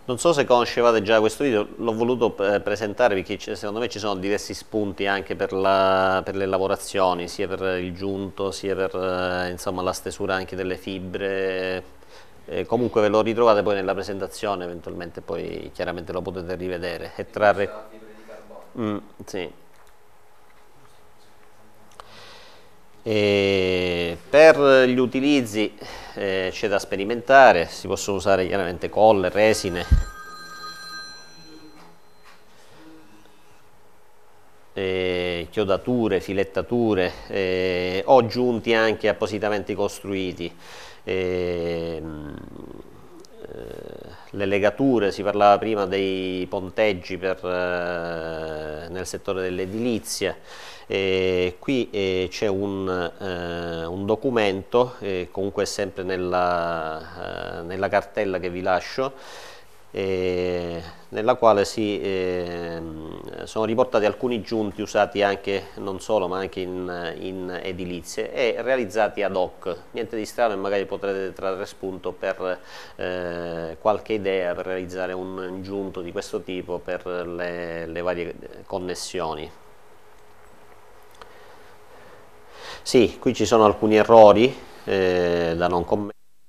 Non so se conoscevate già questo video, l'ho voluto presentare perché secondo me ci sono diversi spunti anche per le lavorazioni, sia per il giunto, sia per insomma, la stesura anche delle fibre. Comunque ve lo ritrovate poi nella presentazione, eventualmente poi chiaramente lo potete rivedere e trarre... La fibra di carbonio. Sì. E per gli utilizzi c'è da sperimentare, si possono usare chiaramente colle, resine, chiodature, filettature o giunti anche appositamente costruiti. Le legature, si parlava prima dei ponteggi nel settore dell'edilizia. Qui c'è un documento, comunque sempre nella cartella che vi lascio, nella quale sono riportati alcuni giunti usati anche, non solo, ma anche in edilizie e realizzati ad hoc. Niente di strano e magari potrete trarre spunto per qualche idea per realizzare un giunto di questo tipo per le varie connessioni. Sì, qui ci sono alcuni errori da non commettere.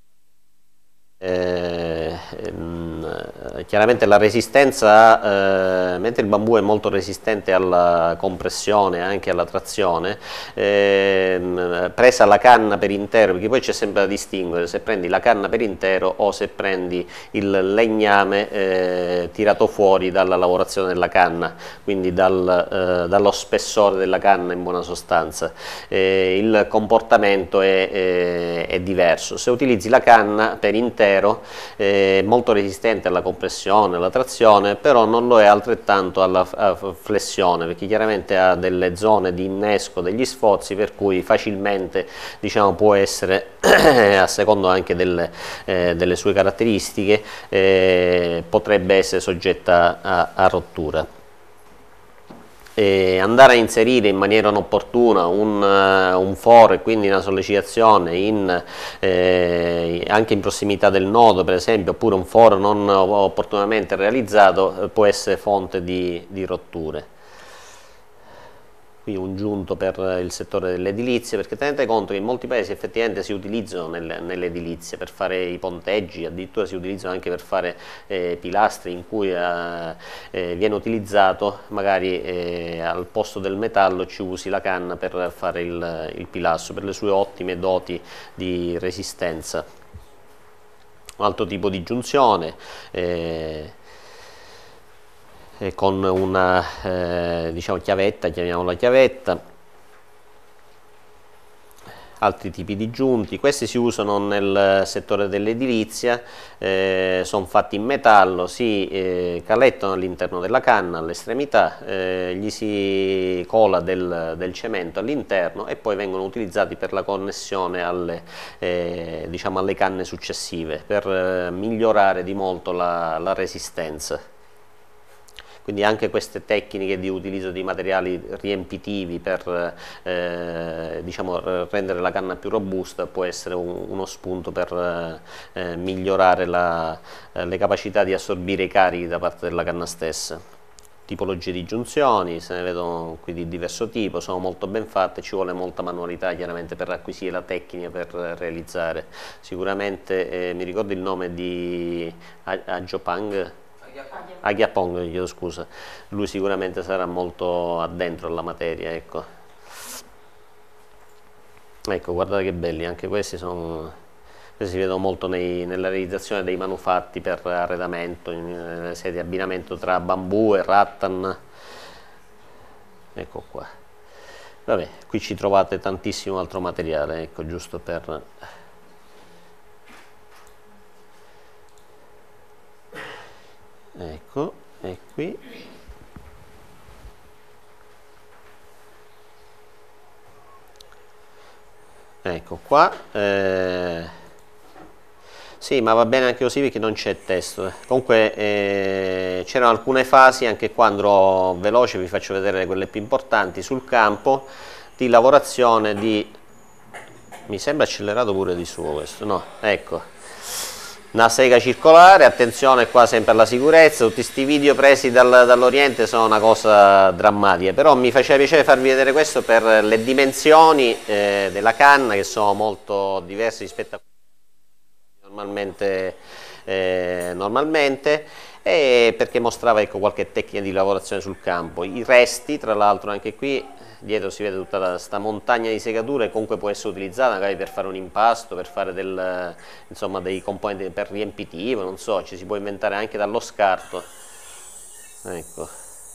Chiaramente la resistenza, mentre il bambù è molto resistente alla compressione e anche alla trazione, presa la canna per intero, perché poi c'è sempre da distinguere se prendi la canna per intero o se prendi il legname tirato fuori dalla lavorazione della canna, quindi dallo spessore della canna in buona sostanza. Il comportamento è diverso. Se utilizzi la canna per intero è molto resistente alla compressione, alla trazione, però non lo è altrettanto alla flessione, perché chiaramente ha delle zone di innesco, degli sforzi, per cui facilmente, diciamo, può essere, a secondo anche delle sue caratteristiche, potrebbe essere soggetta a rottura. Andare a inserire in maniera inopportuna un foro e quindi una sollecitazione anche in prossimità del nodo, per esempio, oppure un foro non opportunamente realizzato, può essere fonte di rotture. Qui un giunto per il settore dell'edilizia, perché tenete conto che in molti paesi effettivamente si utilizzano nell'edilizia per fare i ponteggi, addirittura si utilizzano anche per fare pilastri in cui viene utilizzato magari al posto del metallo ci usi la canna per fare il pilastro, per le sue ottime doti di resistenza. Un altro tipo di giunzione con una diciamo chiavetta, chiamiamola chiavetta. Altri tipi di giunti, questi si usano nel settore dell'edilizia, sono fatti in metallo, si calettano all'interno della canna all'estremità, gli si cola del cemento all'interno e poi vengono utilizzati per la connessione diciamo alle canne successive, per migliorare di molto la resistenza. Quindi anche queste tecniche di utilizzo di materiali riempitivi per diciamo, rendere la canna più robusta può essere uno spunto per migliorare le capacità di assorbire i carichi da parte della canna stessa. Tipologie di giunzioni, se ne vedono qui di diverso tipo, sono molto ben fatte, ci vuole molta manualità chiaramente per acquisire la tecnica per realizzare. Sicuramente mi ricordo il nome di Agiopang, Aghiapong, chiedo scusa, lui sicuramente sarà molto addentro alla materia, ecco. Ecco, guardate che belli, anche questi si vedono molto nella realizzazione dei manufatti per arredamento, nelle sedie di abbinamento tra bambù e rattan. Ecco qua. Vabbè, qui ci trovate tantissimo altro materiale, ecco, giusto per... Ecco, e qui ecco qua sì, ma va bene anche così perché non c'è testo. Comunque c'erano alcune fasi, anche qua andrò veloce, vi faccio vedere quelle più importanti sul campo di lavorazione mi sembra accelerato pure di suo questo, no? Ecco, una sega circolare, attenzione qua sempre alla sicurezza, tutti questi video presi dall'Oriente sono una cosa drammatica, però mi faceva piacere farvi vedere questo per le dimensioni della canna che sono molto diverse rispetto a normalmente, e perché mostrava, ecco, qualche tecnica di lavorazione sul campo. I resti, tra l'altro, anche qui dietro si vede tutta questa montagna di segature, comunque può essere utilizzata magari per fare un impasto, per fare insomma, dei componenti per riempitivo, non so, ci si può inventare anche dallo scarto. Ecco.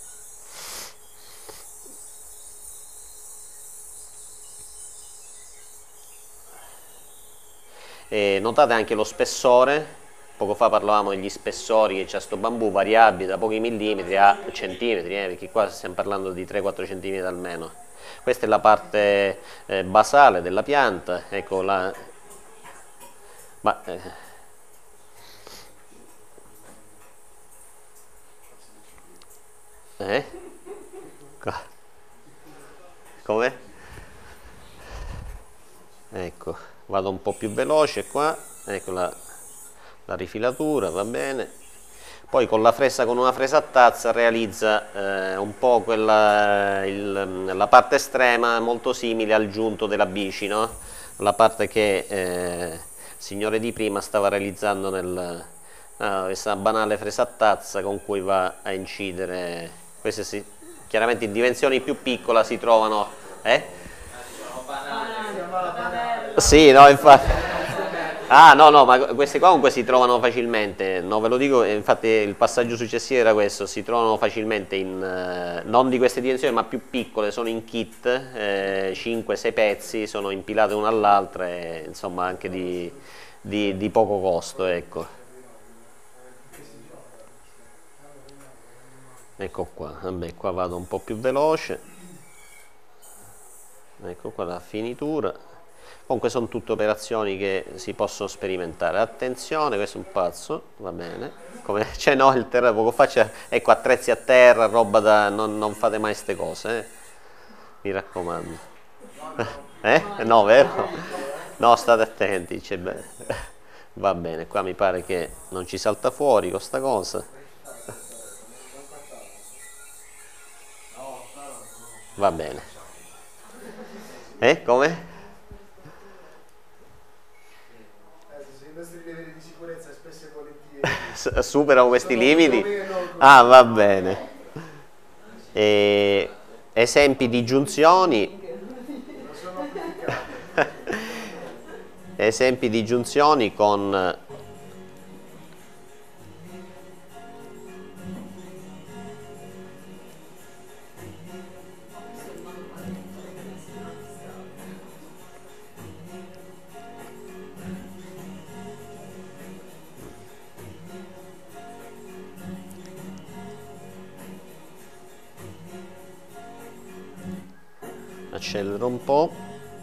E notate anche lo spessore. Poco fa parlavamo degli spessori che c'è sto bambù, variabili da pochi millimetri a centimetri, perché qua stiamo parlando di 3-4 centimetri almeno. Questa è la parte basale della pianta, ecco la... Come? Ecco, vado un po' più veloce qua, ecco la rifilatura, va bene. Poi con la fresa, con una fresa a tazza, realizza un po' la parte estrema molto simile al giunto della bici, no? La parte che il signore di prima stava realizzando questa banale fresa a tazza con cui va a incidere. Queste chiaramente in dimensioni più piccole si trovano... Sì, no, infatti... Ah, no, ma queste qua comunque si trovano facilmente, no, ve lo dico, infatti il passaggio successivo era questo, si trovano facilmente non di queste dimensioni, ma più piccole, sono in kit, 5-6 pezzi, sono impilate una all'altra e insomma anche di poco costo, ecco. Ecco qua, vabbè, qua vado un po' più veloce, ecco qua la finitura. Comunque sono tutte operazioni che si possono sperimentare. Attenzione, questo è un pazzo, va bene. Cioè no, il terra poco fa c'è, ecco, attrezzi a terra, roba da... Non fate mai queste cose, mi raccomando. No, vero? No, state attenti, va bene, qua mi pare che non ci salta fuori questa cosa. Va bene. Come? Superano questi limiti? Ah, va bene. Esempi di giunzioni. Esempi di giunzioni con... Accelero un po'.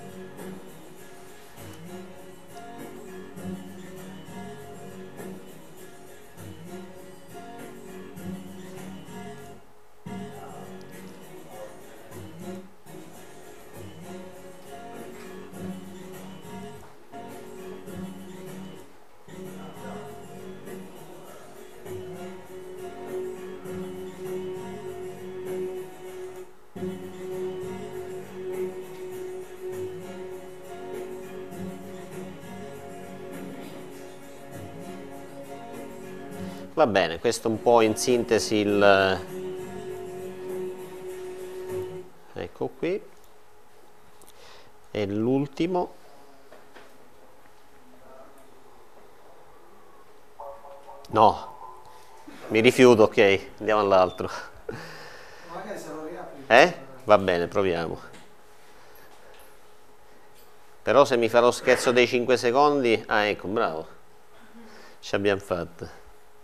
Va bene, questo un po' in sintesi ecco qui, e l'ultimo. No, mi rifiuto, ok, andiamo all'altro. Va bene, proviamo. Però se mi fa lo scherzo dei 5 secondi, ah ecco, bravo, ci abbiamo fatto.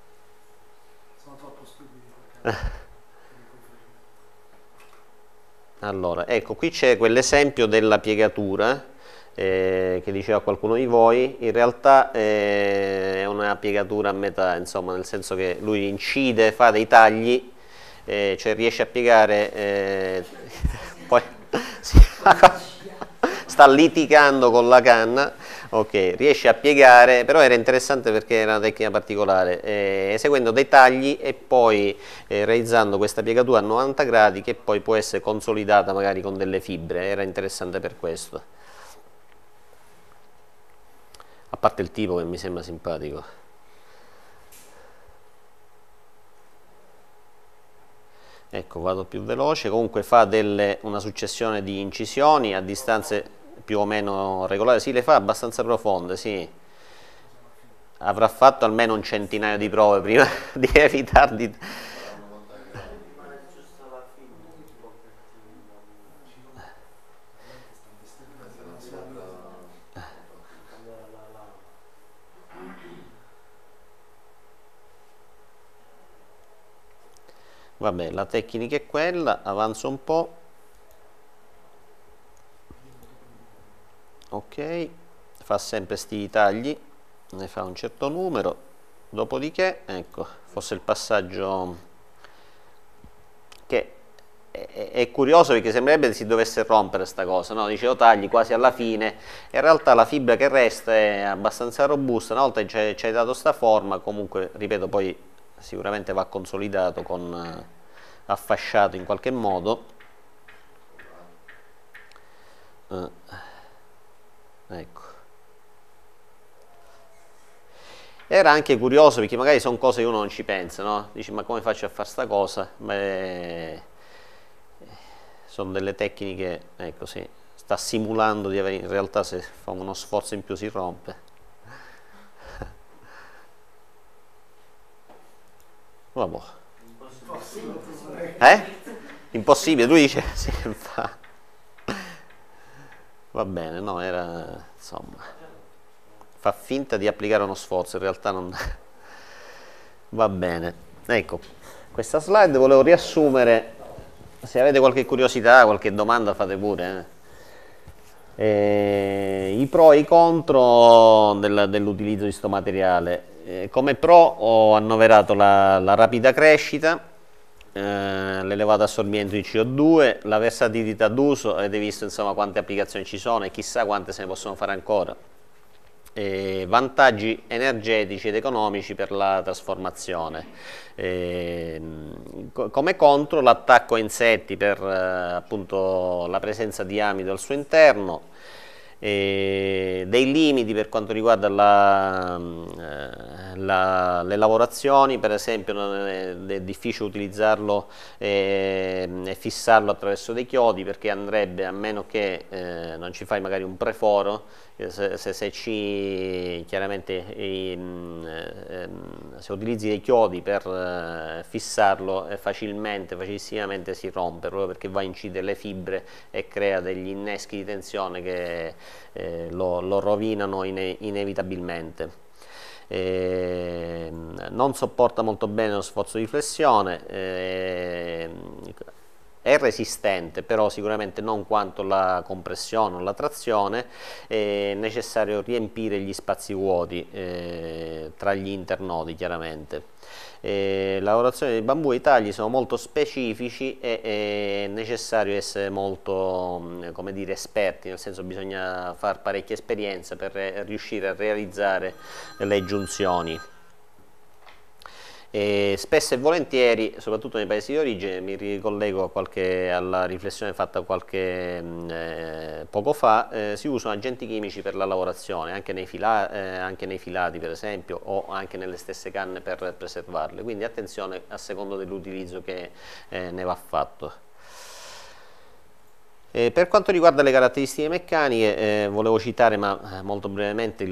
Allora, ecco, qui c'è quell'esempio della piegatura che diceva qualcuno di voi. In realtà è una piegatura a metà, insomma, nel senso che lui incide, fa dei tagli, cioè riesce a piegare, poi sta litigando con la canna, ok, riesce a piegare, però era interessante perché era una tecnica particolare, eseguendo dei tagli e poi realizzando questa piegatura a 90 gradi che poi può essere consolidata magari con delle fibre, era interessante per questo. A parte il tipo che mi sembra simpatico. Ecco, vado più veloce, comunque fa una successione di incisioni a distanze più o meno regolari, sì, le fa abbastanza profonde, sì. Avrà fatto almeno un centinaio di prove prima di evitare di... Vabbè, la tecnica è quella, avanzo un po'. Ok, fa sempre sti tagli, ne fa un certo numero, dopodiché, ecco, fosse il passaggio che è curioso perché sembrerebbe si dovesse rompere sta cosa, no? Dice lo tagli quasi alla fine, in realtà la fibra che resta è abbastanza robusta, una volta che ci hai dato sta forma, comunque, ripeto, poi sicuramente va consolidato con affasciato in qualche modo. Ecco. Era anche curioso perché magari sono cose che uno non ci pensa, no? Dici ma come faccio a fare sta cosa? Beh, sono delle tecniche, ecco sì, sta simulando di avere, in realtà se fa uno sforzo in più si rompe. Vabbè. Impossibile, lui dice sì, fa. Va bene, no, era insomma, fa finta di applicare uno sforzo, in realtà non va bene. Ecco, questa slide volevo riassumere, se avete qualche curiosità, qualche domanda fate pure. I pro e i contro dell'utilizzo di questo materiale. Come pro ho annoverato la rapida crescita, l'elevato assorbimento di CO2, la versatilità d'uso, avete visto insomma quante applicazioni ci sono e chissà quante se ne possono fare ancora. Vantaggi energetici ed economici per la trasformazione. Come contro l'attacco a insetti per appunto la presenza di amido al suo interno, dei limiti per quanto riguarda le lavorazioni, per esempio è difficile utilizzarlo e fissarlo attraverso dei chiodi perché andrebbe, a meno che non ci fai magari un preforo, se chiaramente se utilizzi dei chiodi per fissarlo facilissimamente si rompe proprio perché va a incidere le fibre e crea degli inneschi di tensione che lo rovinano inevitabilmente. Non sopporta molto bene lo sforzo di flessione, è resistente, però sicuramente non quanto la compressione o la trazione, è necessario riempire gli spazi vuoti tra gli internodi chiaramente. La lavorazione dei bambù e i tagli sono molto specifici e è necessario essere molto, come dire, esperti, nel senso bisogna fare parecchia esperienza per riuscire a realizzare le giunzioni. E spesso e volentieri, soprattutto nei paesi di origine, mi ricollego alla riflessione fatta poco fa, si usano agenti chimici per la lavorazione, anche nei filati per esempio, o anche nelle stesse canne per preservarle, quindi attenzione a secondo dell'utilizzo che ne va fatto. Per quanto riguarda le caratteristiche meccaniche, volevo citare molto brevemente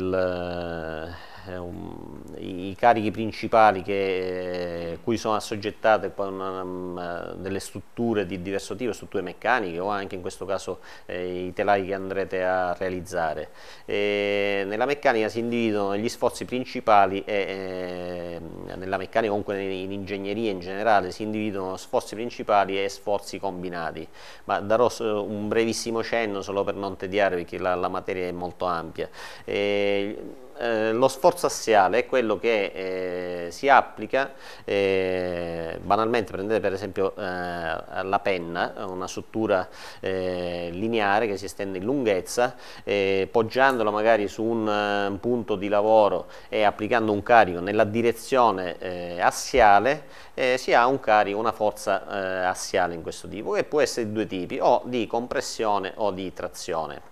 i carichi principali cui sono assoggettate poi delle strutture di diverso tipo, strutture meccaniche o anche in questo caso i telai che andrete a realizzare. Nella meccanica si individuano gli sforzi principali nella meccanica comunque in ingegneria in generale si individuano sforzi principali e sforzi combinati, ma darò un brevissimo cenno solo per non tediare perché la materia è molto ampia. lo sforzo assiale è quello che si applica, banalmente prendete per esempio la penna, una struttura lineare che si estende in lunghezza, poggiandola magari su un punto di lavoro e applicando un carico nella direzione assiale, si ha un carico, una forza assiale in questo tipo, che può essere di due tipi, o di compressione o di trazione.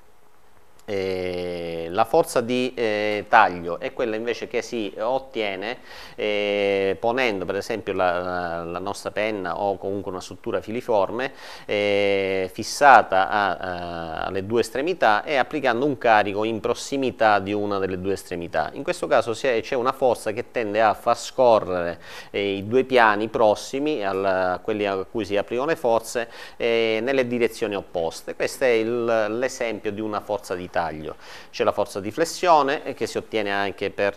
La forza di taglio è quella invece che si ottiene ponendo per esempio la nostra penna o comunque una struttura filiforme fissata alle due estremità e applicando un carico in prossimità di una delle due estremità. In questo caso c'è una forza che tende a far scorrere i due piani prossimi a quelli a cui si applicano le forze nelle direzioni opposte. Questo è l'esempio di una forza di taglio. C'è la forza di flessione che si ottiene anche per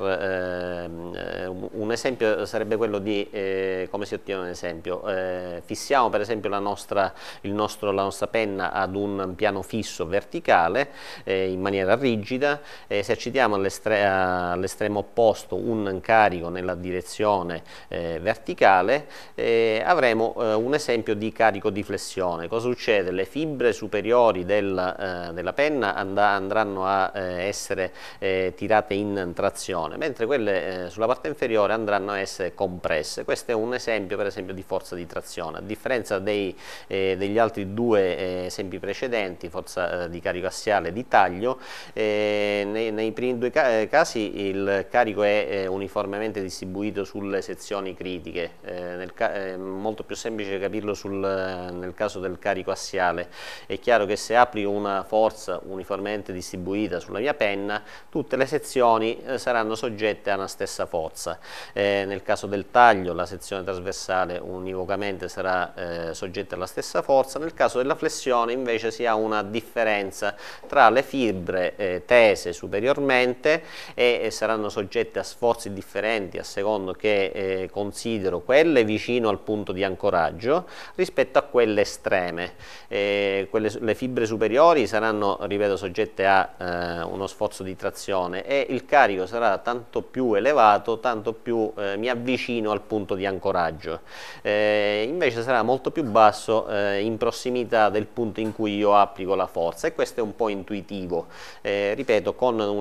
un esempio sarebbe quello di come si ottiene un esempio. Fissiamo per esempio la nostra penna ad un piano fisso verticale in maniera rigida, esercitiamo all'estremo opposto un carico nella direzione verticale, avremo un esempio di carico di flessione. Cosa succede? Le fibre superiori della penna andranno a essere tirate in trazione, mentre quelle sulla parte inferiore andranno a essere compresse. Questo è un esempio per esempio di forza di trazione. A differenza degli altri due esempi precedenti, forza di carico assiale e di taglio, nei primi due casi il carico è uniformemente distribuito sulle sezioni critiche, è molto più semplice capirlo nel caso del carico assiale. È chiaro che se applico una forza uniformemente distribuita sulla mia penna, tutte le sezioni saranno soggette a una stessa forza. Nel caso del taglio la sezione trasversale univocamente sarà soggetta alla stessa forza. Nel caso della flessione invece si ha una differenza tra le fibre tese superiormente e saranno soggette a sforzi differenti a secondo che considero quelle vicino al punto di ancoraggio rispetto a quelle estreme. Le fibre superiori saranno, ripeto, soggette a uno sforzo di trazione e il carico sarà tanto più elevato, tanto più mi avvicino al punto di ancoraggio. Invece sarà molto più basso in prossimità del punto in cui io applico la forza, e questo è un po' intuitivo. Ripeto,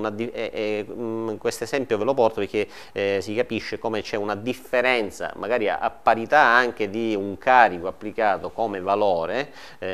questo esempio ve lo porto perché si capisce come c'è una differenza, magari a parità anche di un carico applicato come valore.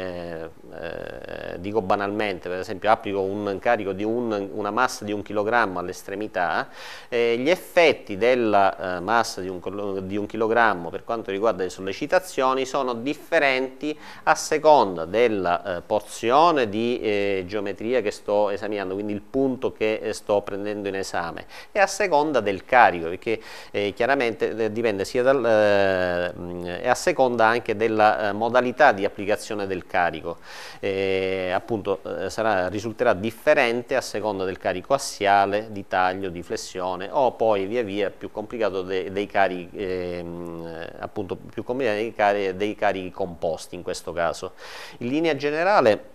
Dico banalmente, per esempio applico un carico di una massa di 1 kg all'estremità, gli effetti della massa di un chilogrammo per quanto riguarda le sollecitazioni sono differenti a seconda della porzione di geometria che sto esaminando, quindi il punto che sto prendendo in esame, e a seconda del carico, perché chiaramente dipende sia e a seconda anche della modalità di applicazione del carico. Appunto risulterà differente a seconda del carico assiale, di taglio, di flessione, o poi via via più complicato dei carichi appunto più complicati dei carichi composti in questo caso. In linea generale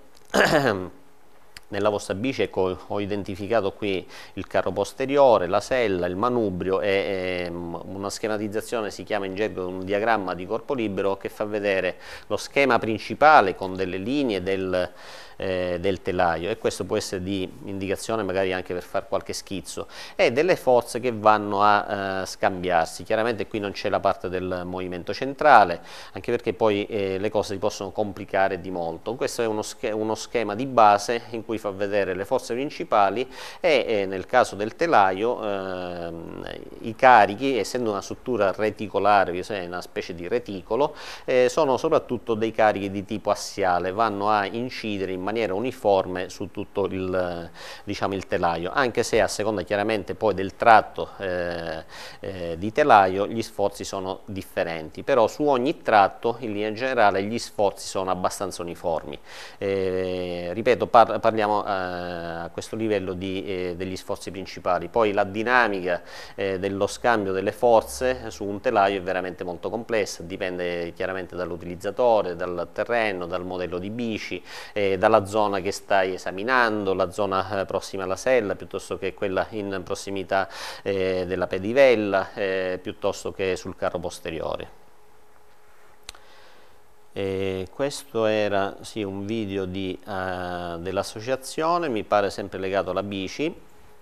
nella vostra bici ho identificato qui il carro posteriore, la sella, il manubrio e una schematizzazione, si chiama in gergo un diagramma di corpo libero, che fa vedere lo schema principale con delle linee del telaio, e questo può essere di indicazione magari anche per fare qualche schizzo, e delle forze che vanno a scambiarsi. Chiaramente qui non c'è la parte del movimento centrale, anche perché poi le cose si possono complicare di molto. Questo è uno schema di base in cui fa vedere le forze principali e nel caso del telaio i carichi, essendo una struttura reticolare, cioè una specie di reticolo, sono soprattutto dei carichi di tipo assiale, vanno a incidere in maniera uniforme su tutto il telaio, anche se a seconda chiaramente poi del tratto di telaio gli sforzi sono differenti, però su ogni tratto in linea generale gli sforzi sono abbastanza uniformi. Ripeto, parliamo a questo livello degli sforzi principali. Poi la dinamica dello scambio delle forze su un telaio è veramente molto complessa, dipende chiaramente dall'utilizzatore, dal terreno, dal modello di bici, dalla dalla zona che stai esaminando, la zona prossima alla sella, piuttosto che quella in prossimità della pedivella, piuttosto che sul carro posteriore. Questo era sì, un video dell'associazione, mi pare sempre legato alla bici.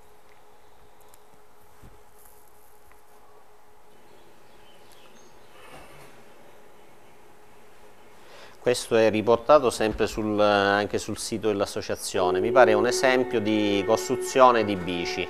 Questo è riportato sempre anche sul sito dell'associazione, mi pare un esempio di costruzione di bici.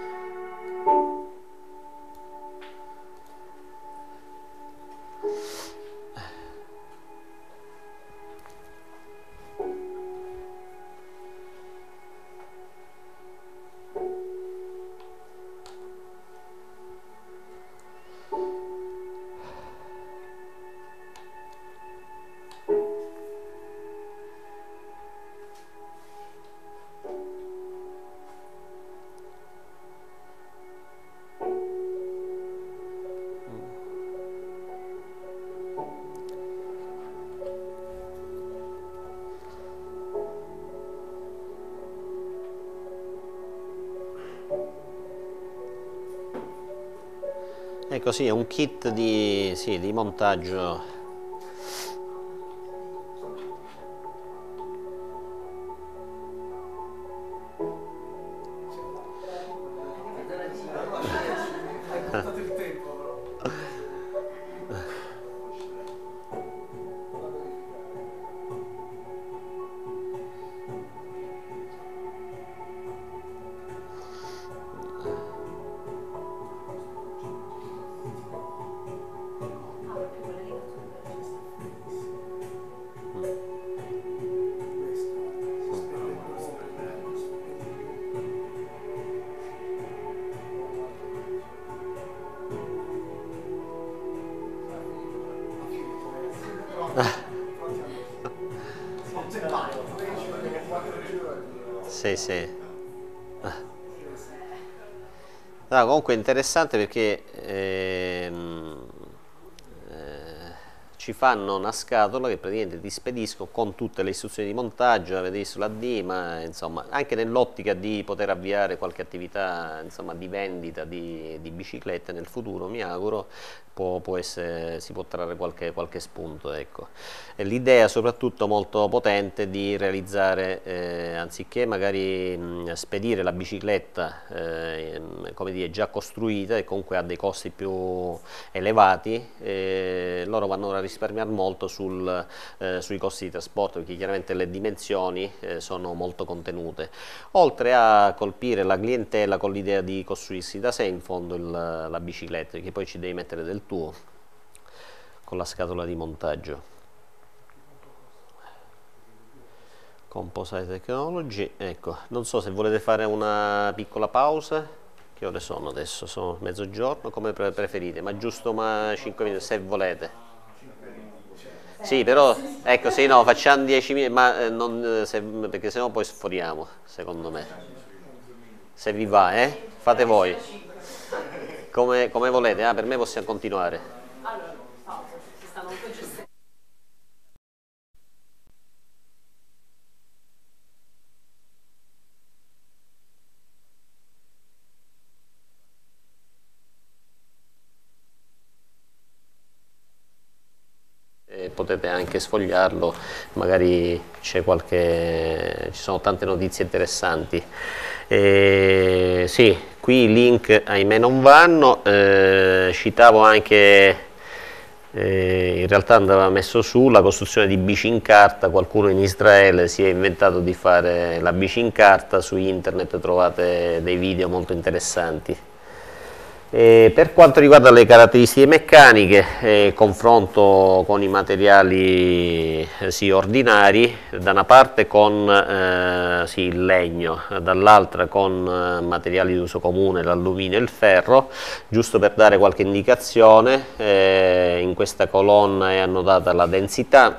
Ecco sì, è un kit di montaggio. Sì, sì. No, comunque è interessante perché ci fanno una scatola che praticamente ti spedisco con tutte le istruzioni di montaggio, avete visto la D, ma insomma anche nell'ottica di poter avviare qualche attività insomma, di vendita di biciclette nel futuro, mi auguro, si può trarre qualche spunto. Ecco. L'idea soprattutto molto potente di realizzare, anziché magari spedire la bicicletta come dire, già costruita e comunque a dei costi più elevati, loro vanno a risparmiare molto sui costi di trasporto, perché chiaramente le dimensioni sono molto contenute, oltre a colpire la clientela con l'idea di costruirsi da sé in fondo la bicicletta, perché poi ci devi mettere del tuo con la scatola di montaggio. Composite Technology, ecco, non so se volete fare una piccola pausa, che ore sono adesso? Sono mezzogiorno, come preferite, ma giusto 5 minuti se volete. Sì, però, ecco, sì, no, facciamo 10 minuti, ma perché sennò poi sforiamo, secondo me. Se vi va, fate voi. Come volete, per me possiamo continuare. Allora, pausa, si stanno un po' giusto. Potete anche sfogliarlo, magari ci sono tante notizie interessanti. Sì, qui i link ahimè non vanno, citavo anche, in realtà andava messo su la costruzione di bici in carta, qualcuno in Israele si è inventato di fare la bici in carta, su internet trovate dei video molto interessanti. Per quanto riguarda le caratteristiche meccaniche, confronto con i materiali ordinari, da una parte con il legno, dall'altra con materiali di uso comune, l'alluminio e il ferro, giusto per dare qualche indicazione, in questa colonna è annotata la densità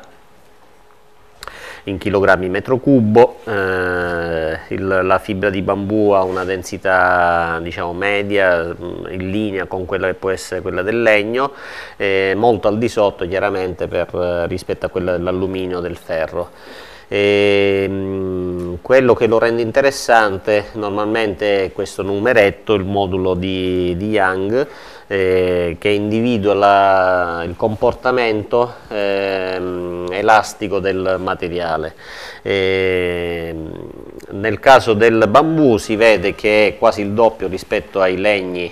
in chilogrammi metro cubo, la fibra di bambù ha una densità diciamo media, in linea con quella che può essere quella del legno, molto al di sotto chiaramente rispetto a quella dell'alluminio o del ferro. Quello che lo rende interessante normalmente è questo numeretto, il modulo di Young, che individua il comportamento elastico del materiale. Nel caso del bambù si vede che è quasi il doppio rispetto ai legni,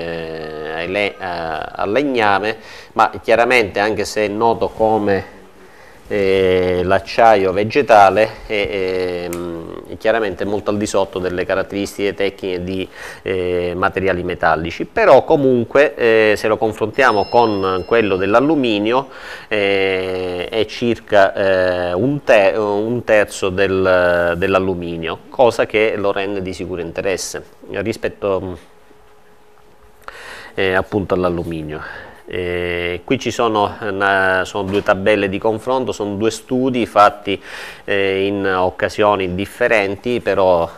al legname, ma chiaramente, anche se è noto come l'acciaio vegetale, è chiaramente molto al di sotto delle caratteristiche tecniche di materiali metallici, però comunque se lo confrontiamo con quello dell'alluminio è circa un terzo dell'alluminio, cosa che lo rende di sicuro interesse rispetto appunto all'alluminio. Qui ci sono due tabelle di confronto, sono due studi fatti in occasioni differenti, però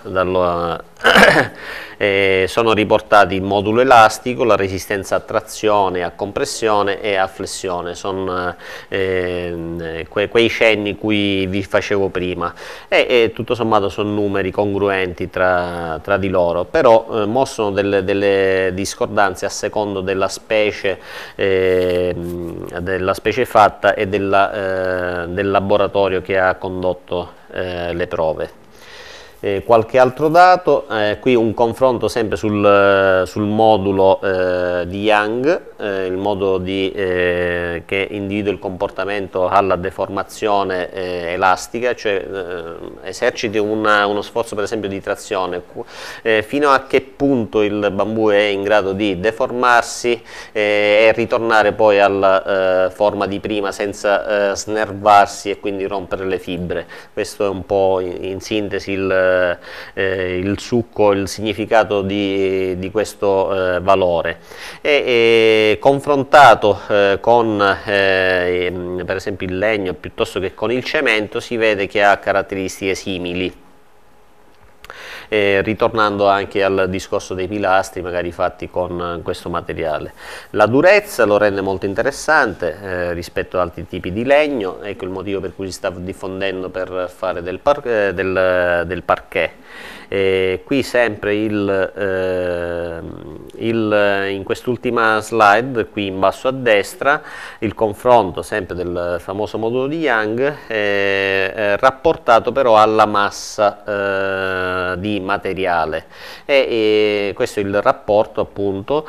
sono riportati il modulo elastico, la resistenza a trazione, a compressione e a flessione, sono quei cenni cui vi facevo prima, e tutto sommato sono numeri congruenti tra di loro, però mostrano delle discordanze a secondo della specie fatta e del laboratorio che ha condotto le prove. Qualche altro dato, qui un confronto sempre sul modulo di Young, il modulo che individua il comportamento alla deformazione elastica, cioè eserciti uno sforzo per esempio di trazione, fino a che punto il bambù è in grado di deformarsi e ritornare poi alla forma di prima senza snervarsi e quindi rompere le fibre. Questo è un po' in sintesi il succo, il significato di questo valore, e confrontato con per esempio il legno piuttosto che con il cemento si vede che ha caratteristiche simili. Ritornando anche al discorso dei pilastri magari fatti con questo materiale. La durezza lo rende molto interessante rispetto ad altri tipi di legno, ecco il motivo per cui si sta diffondendo per fare del parquet. Qui sempre in quest'ultima slide, qui in basso a destra, il confronto sempre del famoso modulo di Young rapportato però alla massa di materiale, e questo è il rapporto appunto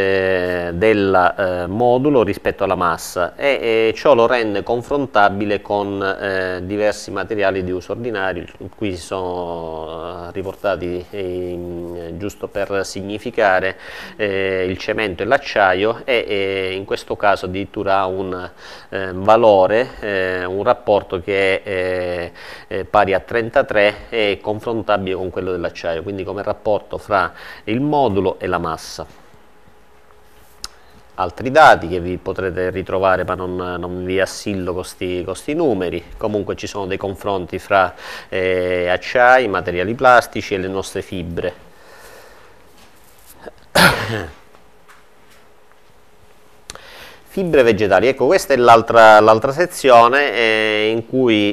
del modulo rispetto alla massa, e ciò lo rende confrontabile con diversi materiali di uso ordinario. Qui sono riportati giusto per significare il cemento e l'acciaio, e in questo caso addirittura ha un valore, un rapporto che è pari a 33 e confrontabile con quello dell'acciaio, quindi come rapporto fra il modulo e la massa. Altri dati che vi potrete ritrovare, ma non vi assillo con questi numeri. Comunque ci sono dei confronti fra acciai, materiali plastici e le nostre fibre. Fibre vegetali, ecco, questa è l'altra sezione in cui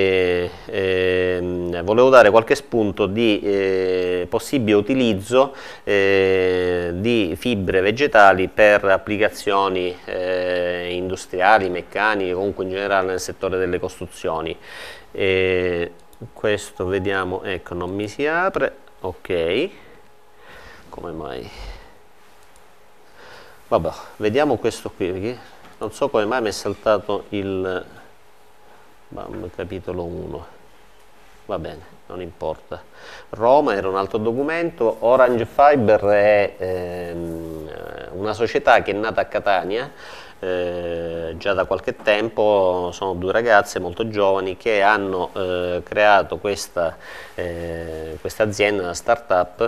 volevo dare qualche spunto di possibile utilizzo di fibre vegetali per applicazioni industriali, meccaniche, comunque in generale nel settore delle costruzioni. Questo vediamo, ecco, non mi si apre, ok, come mai? Vabbè, vediamo questo qui, perché non so come mai mi è saltato il capitolo 1. Va bene, non importa. Roma era un altro documento. Orange Fiber è una società che è nata a Catania già da qualche tempo. Sono due ragazze molto giovani che hanno creato questa azienda, una startup.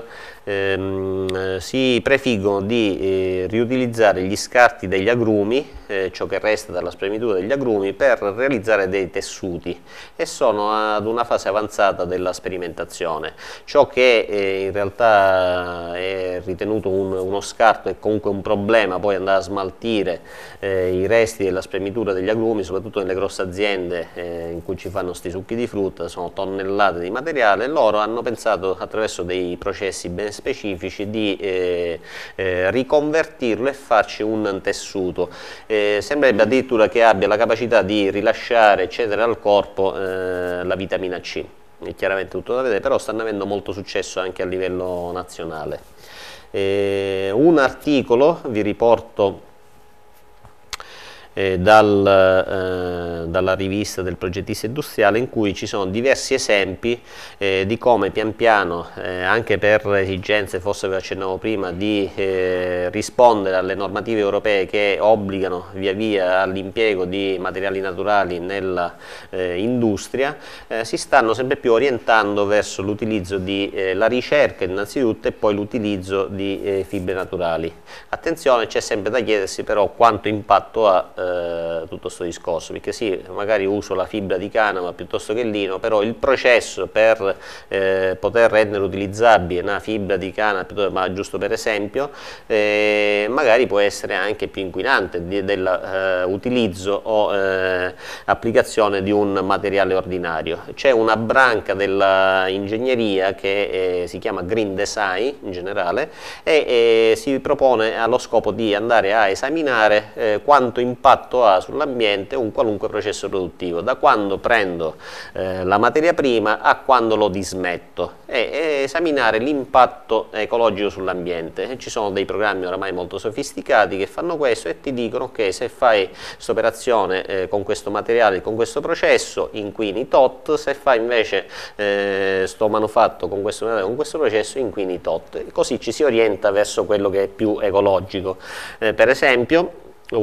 Si prefiggono di riutilizzare gli scarti degli agrumi, ciò che resta dalla spremitura degli agrumi, per realizzare dei tessuti, e sono ad una fase avanzata della sperimentazione. Ciò che in realtà è ritenuto uno scarto e comunque un problema poi andare a smaltire i resti della spremitura degli agrumi, soprattutto nelle grosse aziende in cui ci fanno sti succhi di frutta, sono tonnellate di materiale. Loro hanno pensato attraverso dei processi ben specifici di riconvertirlo e farci un tessuto. Sembrerebbe addirittura che abbia la capacità di rilasciare e cedere al corpo la vitamina C. È chiaramente tutto da vedere, però stanno avendo molto successo anche a livello nazionale. Un articolo vi riporto dalla rivista del progettista industriale, in cui ci sono diversi esempi di come pian piano, anche per esigenze, forse vi accennavo prima, di rispondere alle normative europee che obbligano via via all'impiego di materiali naturali nella industria, si stanno sempre più orientando verso l'utilizzo di la ricerca innanzitutto e poi l'utilizzo di fibre naturali. Attenzione, c'è sempre da chiedersi però quanto impatto ha tutto questo discorso, perché sì, magari uso la fibra di canapa piuttosto che il lino, però il processo per poter rendere utilizzabile una fibra di canapa, ma giusto per esempio, magari può essere anche più inquinante dell'utilizzo o applicazione di un materiale ordinario. C'è una branca dell'ingegneria che si chiama Green Design in generale e si propone allo scopo di andare a esaminare quanto impatto ha sull'ambiente un qualunque processo produttivo, da quando prendo la materia prima a quando lo dismetto, e esaminare l'impatto ecologico sull'ambiente. Ci sono dei programmi oramai molto sofisticati che fanno questo e ti dicono che se fai questa operazione con questo materiale, con questo processo, inquini tot, se fai invece sto manufatto con questo materiale, con questo processo, inquini tot. Così ci si orienta verso quello che è più ecologico. Per esempio,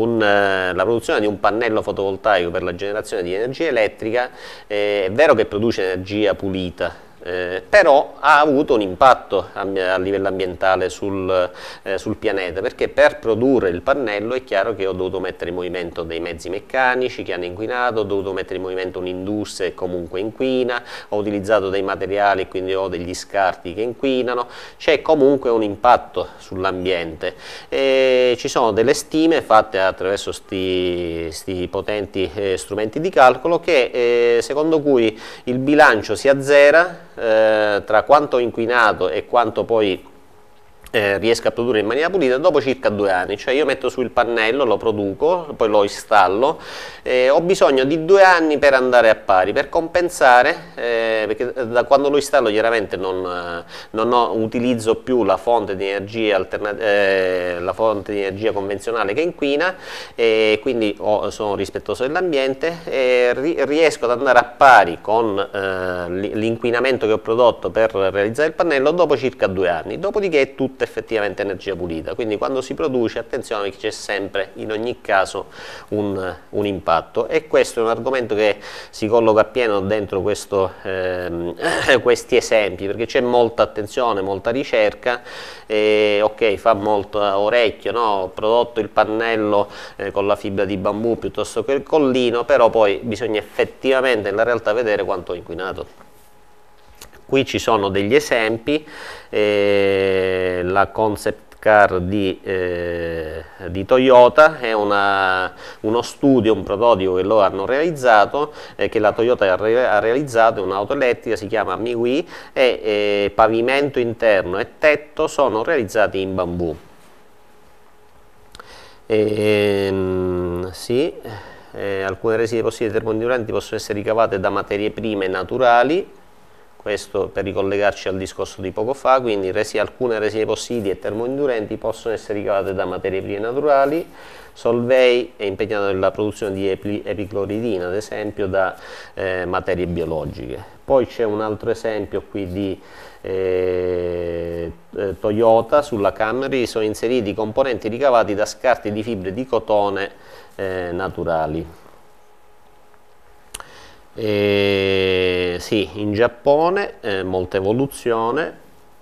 la produzione di un pannello fotovoltaico per la generazione di energia elettrica è vero che produce energia pulita, però ha avuto un impatto a livello ambientale sul pianeta, perché per produrre il pannello è chiaro che ho dovuto mettere in movimento dei mezzi meccanici che hanno inquinato, ho dovuto mettere in movimento un'industria che comunque inquina, ho utilizzato dei materiali, quindi ho degli scarti che inquinano, c'è comunque un impatto sull'ambiente. Ci sono delle stime fatte attraverso questi potenti strumenti di calcolo che secondo cui il bilancio si azzera tra quanto ho inquinato e quanto poi riesco a produrre in maniera pulita dopo circa 2 anni. Cioè io metto su il pannello, lo produco, poi lo installo, ho bisogno di 2 anni per andare a pari, per compensare, perché da quando lo installo chiaramente non utilizzo più la fonte di energia convenzionale che inquina, e quindi sono rispettoso dell'ambiente, e riesco ad andare a pari con l'inquinamento che ho prodotto per realizzare il pannello dopo circa 2 anni, dopodiché è tutta effettivamente energia pulita. Quindi quando si produce, attenzione, che c'è sempre in ogni caso un impatto, e questo è un argomento che si colloca appieno dentro questi esempi, perché c'è molta attenzione, molta ricerca, ok, fa molto orecchio, no? Ho prodotto il pannello con la fibra di bambù piuttosto che col lino, però poi bisogna effettivamente nella realtà vedere quanto ho inquinato. Qui ci sono degli esempi, la concept car di Toyota è uno studio, un prototipo che loro hanno realizzato, che la Toyota ha realizzato, è un'auto elettrica, si chiama MiWi, e pavimento interno e tetto sono realizzati in bambù. Sì, alcune resine possibili termoinduranti possono essere ricavate da materie prime naturali. Questo per ricollegarci al discorso di poco fa, quindi alcune resine possibili e termoindurenti possono essere ricavate da materie prime naturali. Solvay è impegnato nella produzione di epicloridina, ad esempio, da materie biologiche. Poi c'è un altro esempio qui di Toyota, sulla Camry sono inseriti componenti ricavati da scarti di fibre di cotone naturali. Sì, in Giappone molta evoluzione.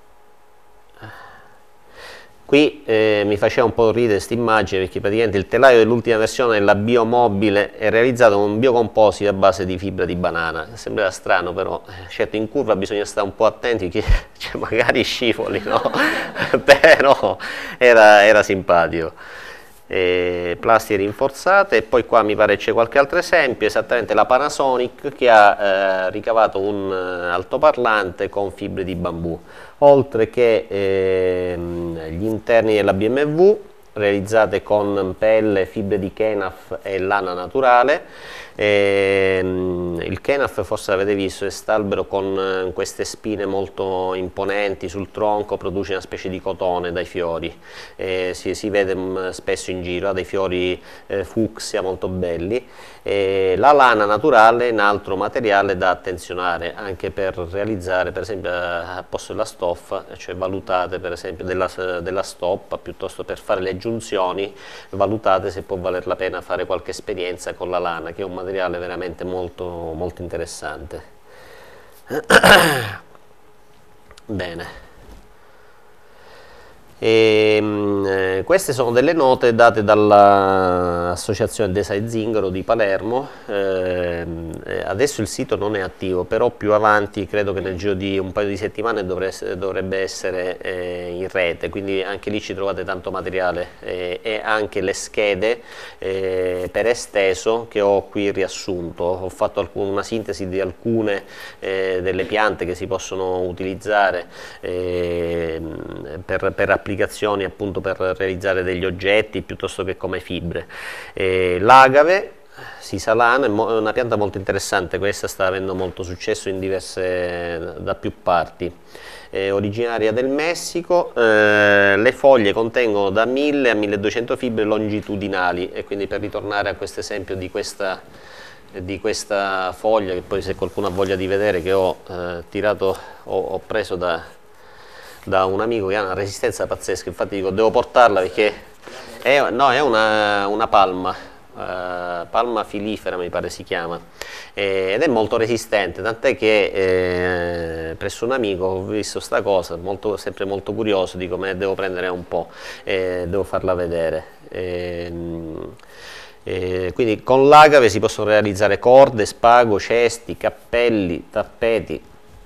Qui mi faceva un po' ridere questa immagine, perché praticamente il telaio dell'ultima versione della biomobile è realizzato con un biocomposito a base di fibra di banana. Sembrava strano, però certo in curva bisogna stare un po' attenti, perché magari scivoli, no? Però era simpatico. plastiche rinforzate, e poi qua mi pare c'è qualche altro esempio, esattamente la Panasonic che ha ricavato un altoparlante con fibre di bambù, oltre che gli interni della BMW realizzate con pelle, fibre di Kenaf e lana naturale. Il Kenaf, forse l'avete visto, è quest'albero con queste spine molto imponenti sul tronco, produce una specie di cotone dai fiori, si vede spesso in giro, ha dei fiori fucsia molto belli. La lana naturale è un altro materiale da attenzionare anche per realizzare, per esempio, al posto della stoffa, cioè valutate per esempio della stoppa, piuttosto per fare le giunzioni, valutate se può valer la pena fare qualche esperienza con la lana, che è un materiale veramente molto, molto interessante. Bene. Queste sono delle note date dall'associazione Design Zingaro di Palermo. Adesso il sito non è attivo, però più avanti, credo che nel giro di un paio di settimane dovrebbe essere in rete, quindi anche lì ci trovate tanto materiale, e anche le schede per esteso che ho qui riassunto. Ho fatto una sintesi di alcune delle piante che si possono utilizzare per applicazioni, appunto, per realizzare degli oggetti piuttosto che come fibre. L'agave sisalana è una pianta molto interessante, questa sta avendo molto successo da più parti. È originaria del Messico, le foglie contengono da 1000 a 1200 fibre longitudinali, e quindi, per ritornare a questo esempio di questa foglia, che poi, se qualcuno ha voglia di vedere, che ho preso da un amico che ha una resistenza pazzesca, infatti dico devo portarla perché è una palma, palma filifera mi pare si chiama, ed è molto resistente, tant'è che presso un amico ho visto sta cosa, sempre molto curioso, dico me ne devo prendere un po', devo farla vedere. Quindi con l'agave si possono realizzare corde, spago, cesti, cappelli, tappeti.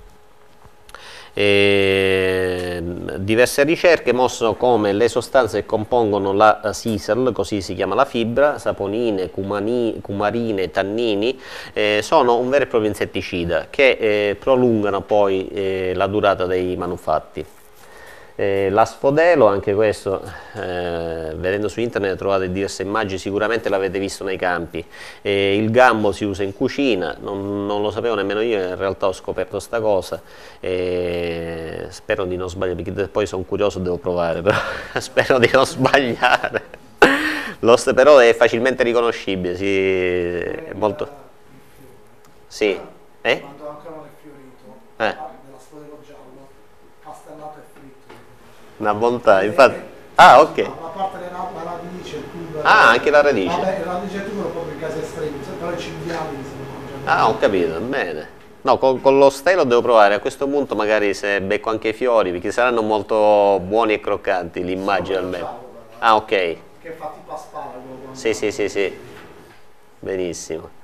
Diverse ricerche mostrano come le sostanze che compongono la sisal, così si chiama la fibra, saponine, cumarine, tannini, sono un vero e proprio insetticida che prolungano poi la durata dei manufatti. L'asfodelo, anche questo, vedendo su internet trovate diverse immagini, sicuramente l'avete visto nei campi. Il gambo si usa in cucina, non lo sapevo nemmeno io, in realtà ho scoperto sta cosa, spero di non sbagliare, perché poi sono curioso, devo provare, però spero di non sbagliare. Però è facilmente riconoscibile, sì, è molto... Sì? Quando ancora non è fiorito, dell'asfodelo giallo, pastellato e fritto. Una bontà, infatti. Ah, ok. A parte la radice, il tubo. Ah, anche la radice. Vabbè, la radice e il tubo proprio in casi estremi, però i cinghiali si mangiano. Ah, ho capito, bene. No, con lo stelo devo provare, a questo punto magari se becco anche i fiori, perché saranno molto buoni e croccanti, l'immagino almeno. Ah, ok. Che fa tipo asparago. Sì, sì, sì, sì. Benissimo.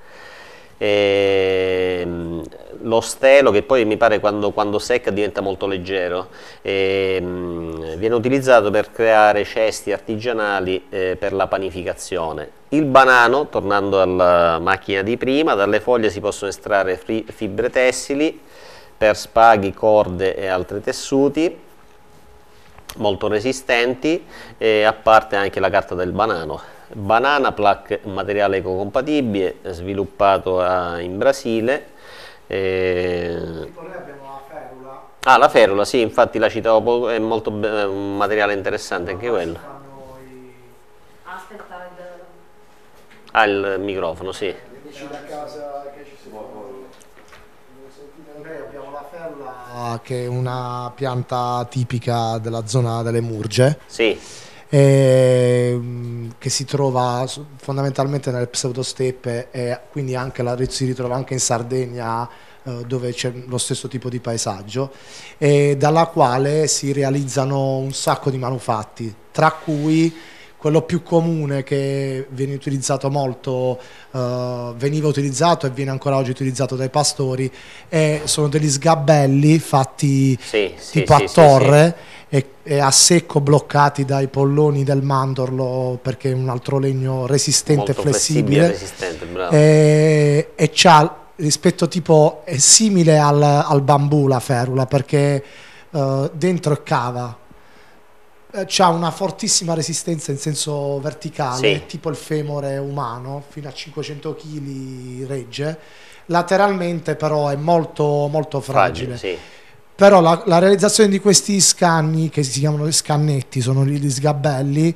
Lo stelo, che poi mi pare quando secca diventa molto leggero, viene utilizzato per creare cesti artigianali per la panificazione. Il banano, tornando alla macchina di prima, dalle foglie si possono estrarre fibre tessili per spaghi, corde e altri tessuti molto resistenti, a parte anche la carta del banano. Banana Plaque, un materiale ecocompatibile sviluppato in Brasile. Tipo noi abbiamo la ferula. Ah, la ferula, sì, infatti la citavo poco, è molto un materiale interessante anche quello. Aspetta, Ah, il microfono, sì. Amici da casa che ci sono. Noi abbiamo la ferula, che è una pianta tipica della zona delle Murge. Sì. Che si trova fondamentalmente nelle pseudosteppe, e quindi si ritrova anche in Sardegna, dove c'è lo stesso tipo di paesaggio, e dalla quale si realizzano un sacco di manufatti, tra cui quello più comune che viene utilizzato molto, veniva utilizzato e viene ancora oggi utilizzato dai pastori, sono degli sgabelli fatti tipo a torre e a secco bloccati dai polloni del mandorlo, perché è un altro legno resistente e flessibile, resistente, bravo. E c'ha rispetto tipo è simile al bambù la ferula, perché dentro è cava, c'ha una fortissima resistenza in senso verticale, tipo il femore umano, fino a 500 kg regge, lateralmente però è molto, molto fragile. Però la realizzazione di questi scanni, che si chiamano scannetti, sono gli sgabelli,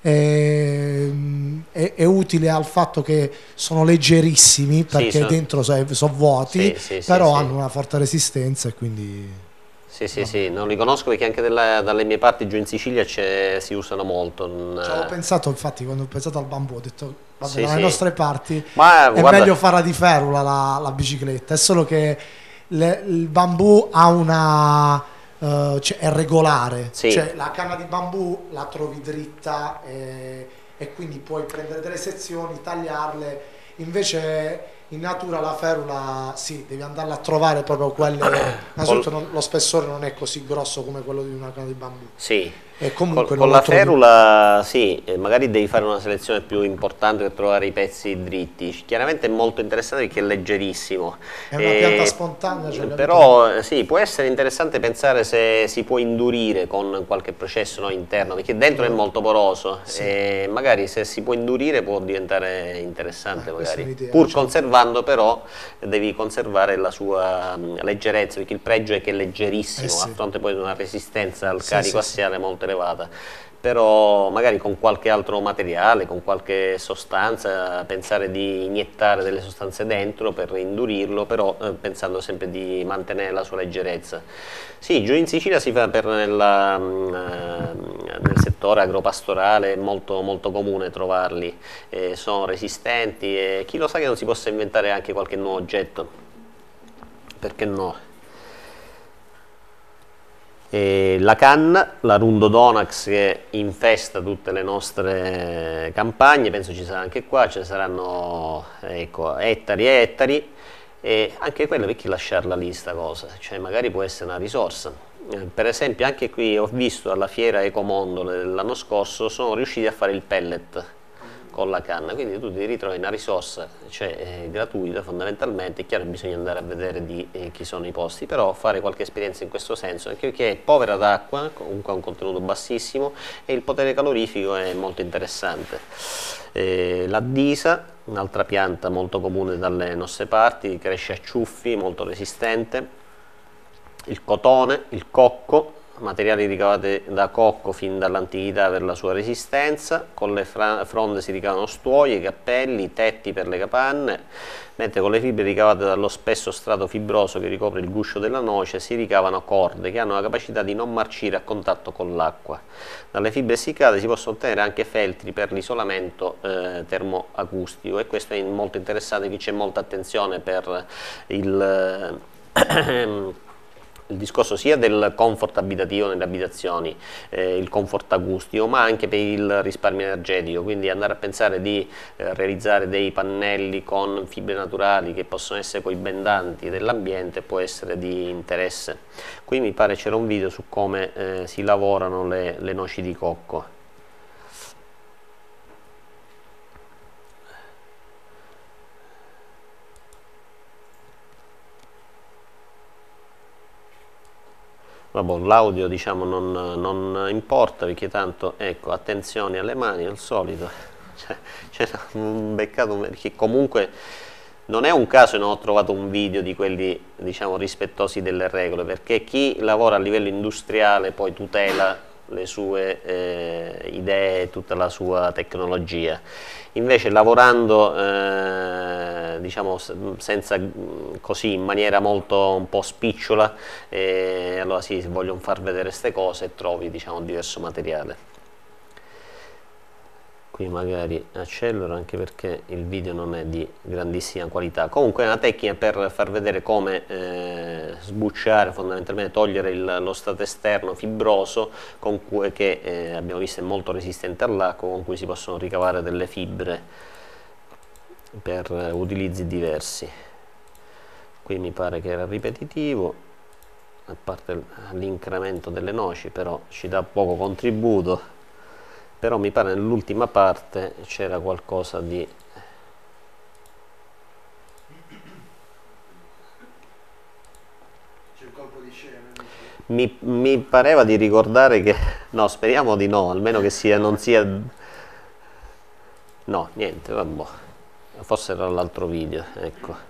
è utile al fatto che sono leggerissimi, perché dentro sono vuoti, però hanno una forte resistenza e quindi... Sì, non li conosco perché anche dalle mie parti giù in Sicilia si usano molto. Ci avevo pensato, infatti, quando ho pensato al bambù ho detto, vabbè, dalle nostre parti è meglio farla di ferula la bicicletta, è solo che il bambù ha una... cioè, è regolare, cioè la canna di bambù la trovi dritta e quindi puoi prendere delle sezioni, tagliarle, invece in natura la ferula devi andarla a trovare proprio quelle, innanzitutto lo spessore non è così grosso come quello di una canna di bambù. E comunque con la ferula magari devi fare una selezione più importante per trovare i pezzi dritti. Chiaramente è molto interessante perché è leggerissimo. È una pianta spontanea. Però può essere interessante pensare se si può indurire con qualche processo interno, perché dentro è molto poroso e magari se si può indurire può diventare interessante, magari. Pur conservando, però devi conservare la sua leggerezza, perché il pregio è che è leggerissimo, a fronte poi di una resistenza al carico assiale molto elevata. Però magari con qualche altro materiale, con qualche sostanza, pensare di iniettare delle sostanze dentro per indurirlo, però pensando sempre di mantenere la sua leggerezza. Giù in Sicilia si fa nel settore agropastorale, è molto, molto comune trovarli, sono resistenti e chi lo sa che non si possa inventare anche qualche nuovo oggetto, perché no? La canna, la Rundodonax, che infesta tutte le nostre campagne, penso ci sarà anche qua, ce ne saranno ettari e ettari, e anche quella perché lasciarla lì sta cosa, cioè magari può essere una risorsa. Per esempio anche qui ho visto alla fiera Ecomondo dell'anno scorso sono riusciti a fare il pellet con la canna, quindi tu ti ritrovi una risorsa, cioè gratuita fondamentalmente. È chiaro che bisogna andare a vedere chi sono i posti, però fare qualche esperienza in questo senso, anche perché è povera d'acqua, comunque ha un contenuto bassissimo e il potere calorifico è molto interessante. La Disa, un'altra pianta molto comune dalle nostre parti, cresce a ciuffi, molto resistente. Il cotone, il cocco, materiali ricavati da cocco fin dall'antichità per la sua resistenza. Con le fronde si ricavano stuoie, cappelli, tetti per le capanne, mentre con le fibre ricavate dallo spesso strato fibroso che ricopre il guscio della noce si ricavano corde che hanno la capacità di non marcire a contatto con l'acqua. Dalle fibre essiccate si possono ottenere anche feltri per l'isolamento termoacustico, e questo è molto interessante, qui c'è molta attenzione per il discorso sia del comfort abitativo nelle abitazioni, il comfort acustico, ma anche per il risparmio energetico, quindi andare a pensare di realizzare dei pannelli con fibre naturali che possono essere coibendanti dell'ambiente può essere di interesse. Qui mi pare c'era un video su come si lavorano le noci di cocco. Vabbè, l'audio diciamo non importa, perché tanto, ecco, attenzione alle mani, al solito, c'è un beccato, perché comunque non è un caso che non ho trovato un video di quelli, diciamo, rispettosi delle regole, perché chi lavora a livello industriale poi tutela le sue idee, tutta la sua tecnologia. Invece lavorando diciamo senza, così in maniera molto un po' spicciola, allora sì, vogliono far vedere queste cose e trovi, diciamo, diverso materiale. qui magari accelero anche perché il video non è di grandissima qualità. Comunque è una tecnica per far vedere come sbucciare, fondamentalmente togliere lo strato esterno fibroso che abbiamo visto è molto resistente all'acqua, con cui si possono ricavare delle fibre per utilizzi diversi. Qui mi pare che era ripetitivo, a parte l'incremento delle noci, però ci dà poco contributo. Però mi pare nell'ultima parte c'era qualcosa di... C'è il colpo di scena, mi pareva di ricordare che... No, speriamo di no, almeno che sia, non sia... No, niente, vabbè. Forse era l'altro video, ecco.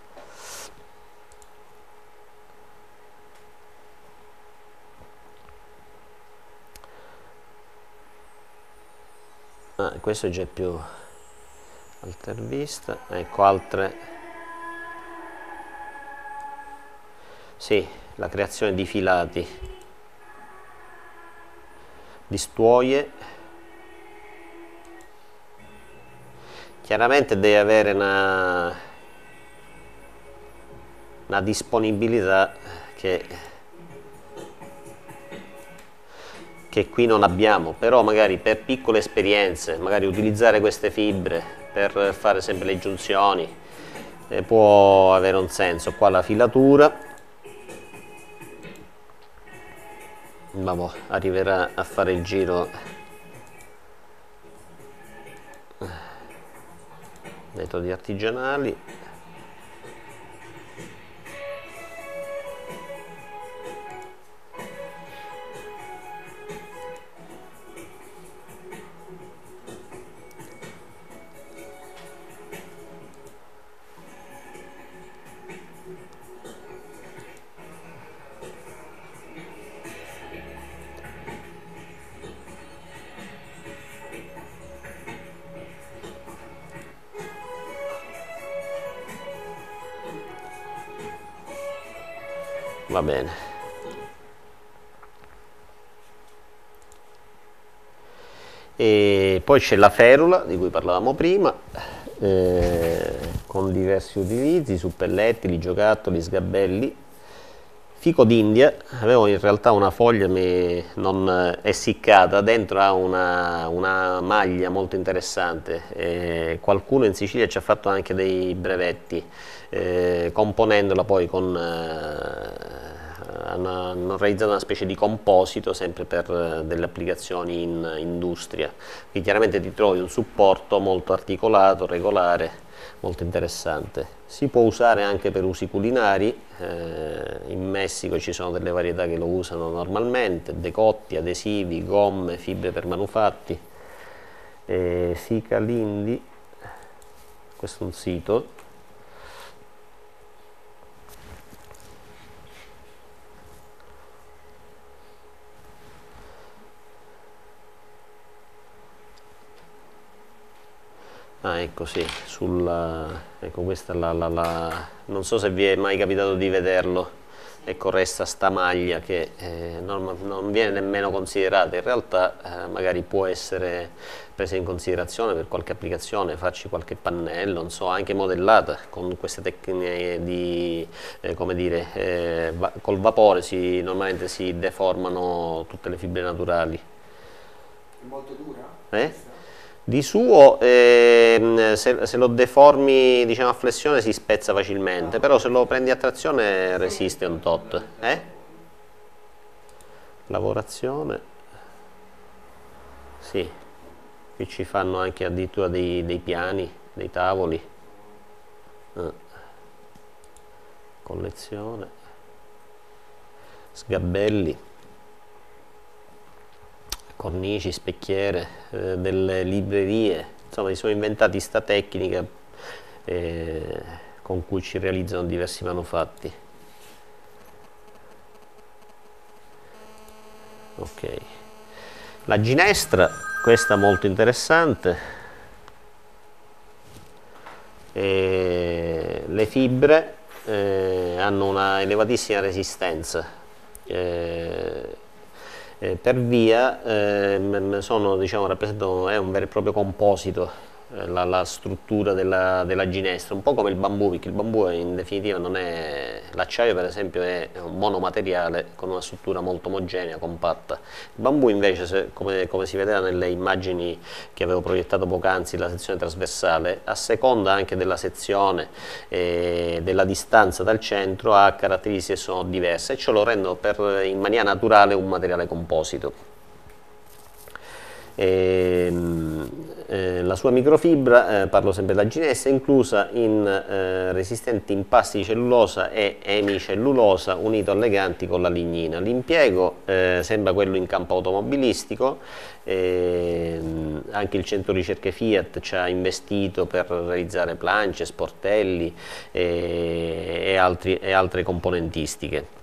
Questo è già più altervista, ecco altre, sì, la creazione di filati, di stuoie. Chiaramente devi avere una disponibilità che qui non abbiamo, però magari per piccole esperienze, magari utilizzare queste fibre per fare sempre le giunzioni può avere un senso. Qua la filatura, vabbè, arriverà a fare il giro metodi artigianali. Va bene. E poi c'è la ferula di cui parlavamo prima, con diversi utilizzi, suppellettili, giocattoli, sgabelli. Fico d'India, avevo in realtà una foglia non essiccata, dentro ha una maglia molto interessante, qualcuno in Sicilia ci ha fatto anche dei brevetti, componendola poi hanno realizzato una specie di composito sempre per delle applicazioni in industria. Qui chiaramente ti trovi un supporto molto articolato, regolare, molto interessante. Si può usare anche per usi culinari, in Messico ci sono delle varietà che lo usano normalmente, decotti, adesivi, gomme, fibre per manufatti. Sica Lindi, questo è un sito. Ah, ecco sì, ecco questa è non so se vi è mai capitato di vederlo, ecco resta sta maglia che non viene nemmeno considerata, in realtà magari può essere presa in considerazione per qualche applicazione, farci qualche pannello, non so, anche modellata con queste tecniche di, come dire, col vapore normalmente si deformano tutte le fibre naturali. È molto dura? Di suo, se lo deformi diciamo, a flessione si spezza facilmente, però se lo prendi a trazione resiste un tot. Lavorazione, sì, qui ci fanno anche addirittura dei piani, dei tavoli. Collezione, sgabelli, cornici, specchiere, delle librerie, insomma si sono inventati sta tecnica con cui ci realizzano diversi manufatti. Ok, la ginestra, questa molto interessante, le fibre hanno una elevatissima resistenza, per via, sono, diciamo, rappresentano, è un vero e proprio composito, la struttura della ginestra, un po' come il bambù, perché il bambù in definitiva non è, l'acciaio per esempio è un monomateriale con una struttura molto omogenea, compatta. Il bambù invece, come si vedeva nelle immagini che avevo proiettato poc'anzi, la sezione trasversale, a seconda anche della sezione e della distanza dal centro ha caratteristiche che sono diverse e ciò lo rende in maniera naturale un materiale composito. La sua microfibra, parlo sempre della ginestra, è inclusa in resistenti impasti di cellulosa e emicellulosa unito a leganti con la lignina. L'impiego sembra quello in campo automobilistico, anche il centro ricerche Fiat ci ha investito per realizzare plance, sportelli e altre componentistiche.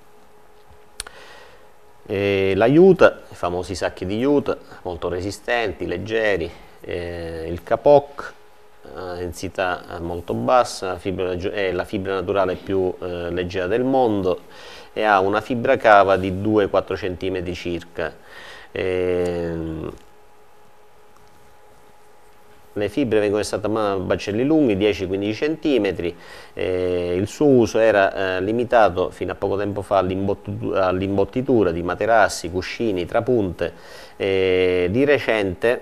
La juta, i famosi sacchi di juta, molto resistenti, leggeri, il capoc, densità molto bassa, è la fibra naturale più leggera del mondo e ha una fibra cava di 2-4 cm circa. Le fibre vengono estratte a baccelli lunghi, 10-15 cm, il suo uso era limitato fino a poco tempo fa all'imbottitura di materassi, cuscini, trapunte. Di recente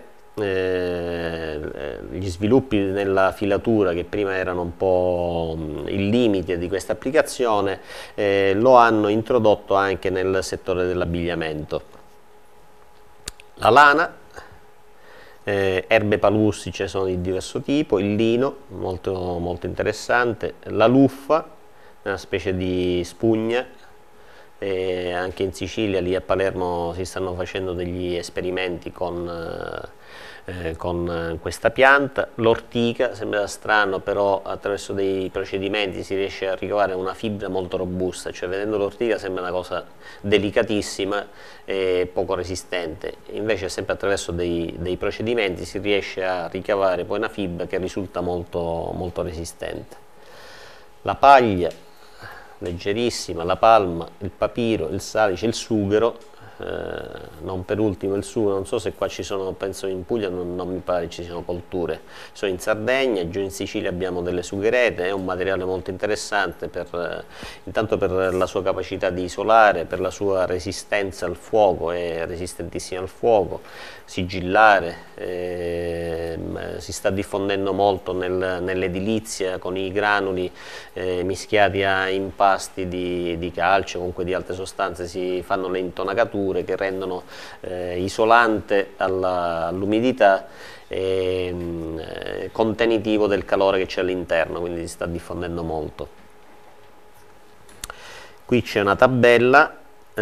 gli sviluppi nella filatura, che prima erano un po' il limite di questa applicazione, lo hanno introdotto anche nel settore dell'abbigliamento. La lana, erbe palustiche sono di diverso tipo, il lino, molto interessante, la luffa, una specie di spugna, anche in Sicilia, lì a Palermo, si stanno facendo degli esperimenti con questa pianta. L'ortica, sembra strano, però attraverso dei procedimenti si riesce a ricavare una fibra molto robusta, cioè vedendo l'ortica sembra una cosa delicatissima e poco resistente, invece sempre attraverso dei procedimenti si riesce a ricavare poi una fibra che risulta molto resistente. La paglia, leggerissima, la palma, il papiro, il salice, il sughero, non per ultimo il sughero, non so se qua ci sono, penso in Puglia non mi pare ci siano colture, sono in Sardegna, giù in Sicilia abbiamo delle sugherete, è un materiale molto interessante intanto per la sua capacità di isolare, per la sua resistenza al fuoco, è resistentissima al fuoco, sigillare, si sta diffondendo molto nell'edilizia con i granuli mischiati a impasti di calce, comunque di altre sostanze, si fanno le intonacature che rendono isolante all'umidità e contenitivo del calore che c'è all'interno, quindi si sta diffondendo molto. Qui c'è una tabella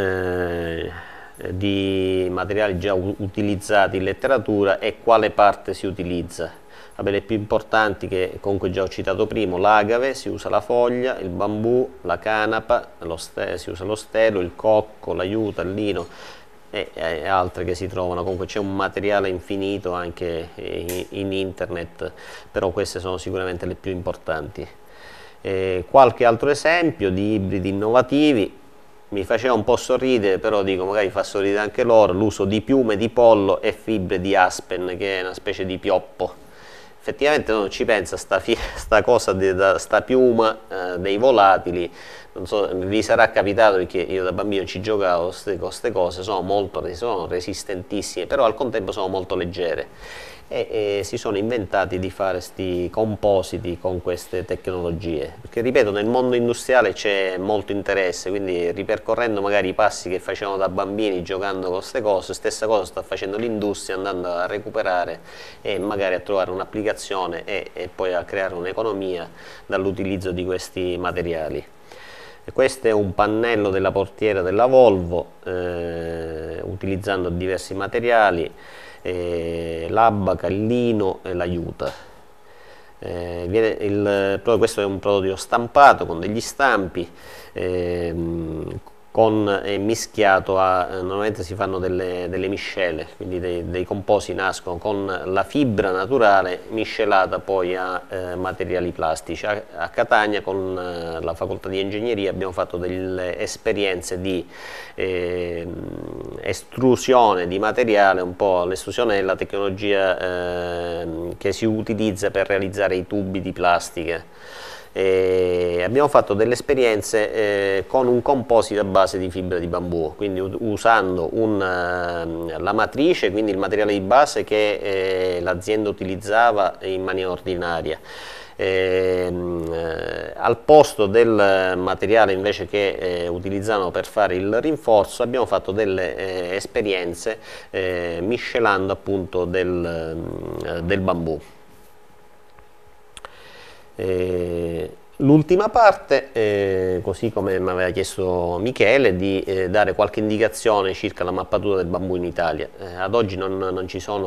di materiali già utilizzati in letteratura e quale parte si utilizza. Vabbè, le più importanti, che comunque già ho citato prima: l'agave, si usa la foglia, il bambù, la canapa, si usa lo stelo, il cocco, la juta, il lino e altre che si trovano. Comunque c'è un materiale infinito anche in internet, però queste sono sicuramente le più importanti. Qualche altro esempio di ibridi innovativi. Mi faceva un po' sorridere, però dico magari fa sorridere anche loro, l'uso di piume di pollo e fibre di aspen, che è una specie di pioppo. Effettivamente non ci pensa sta cosa, sta piuma dei volatili, non so, vi sarà capitato, perché io da bambino ci giocavo con queste cose, sono resistentissime, però al contempo sono molto leggere e si sono inventati di fare questi compositi con queste tecnologie, perché ripeto, nel mondo industriale c'è molto interesse, quindi ripercorrendo magari i passi che facevano da bambini giocando con queste cose, stessa cosa sta facendo l'industria, andando a recuperare e magari a trovare un'applicazione e poi a creare un'economia dall'utilizzo di questi materiali. Questo è un pannello della portiera della Volvo, utilizzando diversi materiali, l'abaca, il lino e la juta. Questo è un prodotto stampato con degli stampi, è mischiato normalmente si fanno delle miscele, quindi dei composi nascono con la fibra naturale miscelata poi a materiali plastici. A Catania con la facoltà di ingegneria abbiamo fatto delle esperienze di estrusione di materiale, un po' l'estrusione è la tecnologia che si utilizza per realizzare i tubi di plastica. Abbiamo fatto delle esperienze con un composito a base di fibra di bambù, quindi usando la matrice, quindi il materiale di base che l'azienda utilizzava in maniera ordinaria. Al posto del materiale invece che utilizzavano per fare il rinforzo abbiamo fatto delle esperienze miscelando appunto del bambù. L'ultima parte, così come mi aveva chiesto Michele, di dare qualche indicazione circa la mappatura del bambù in Italia. Ad oggi non ci sono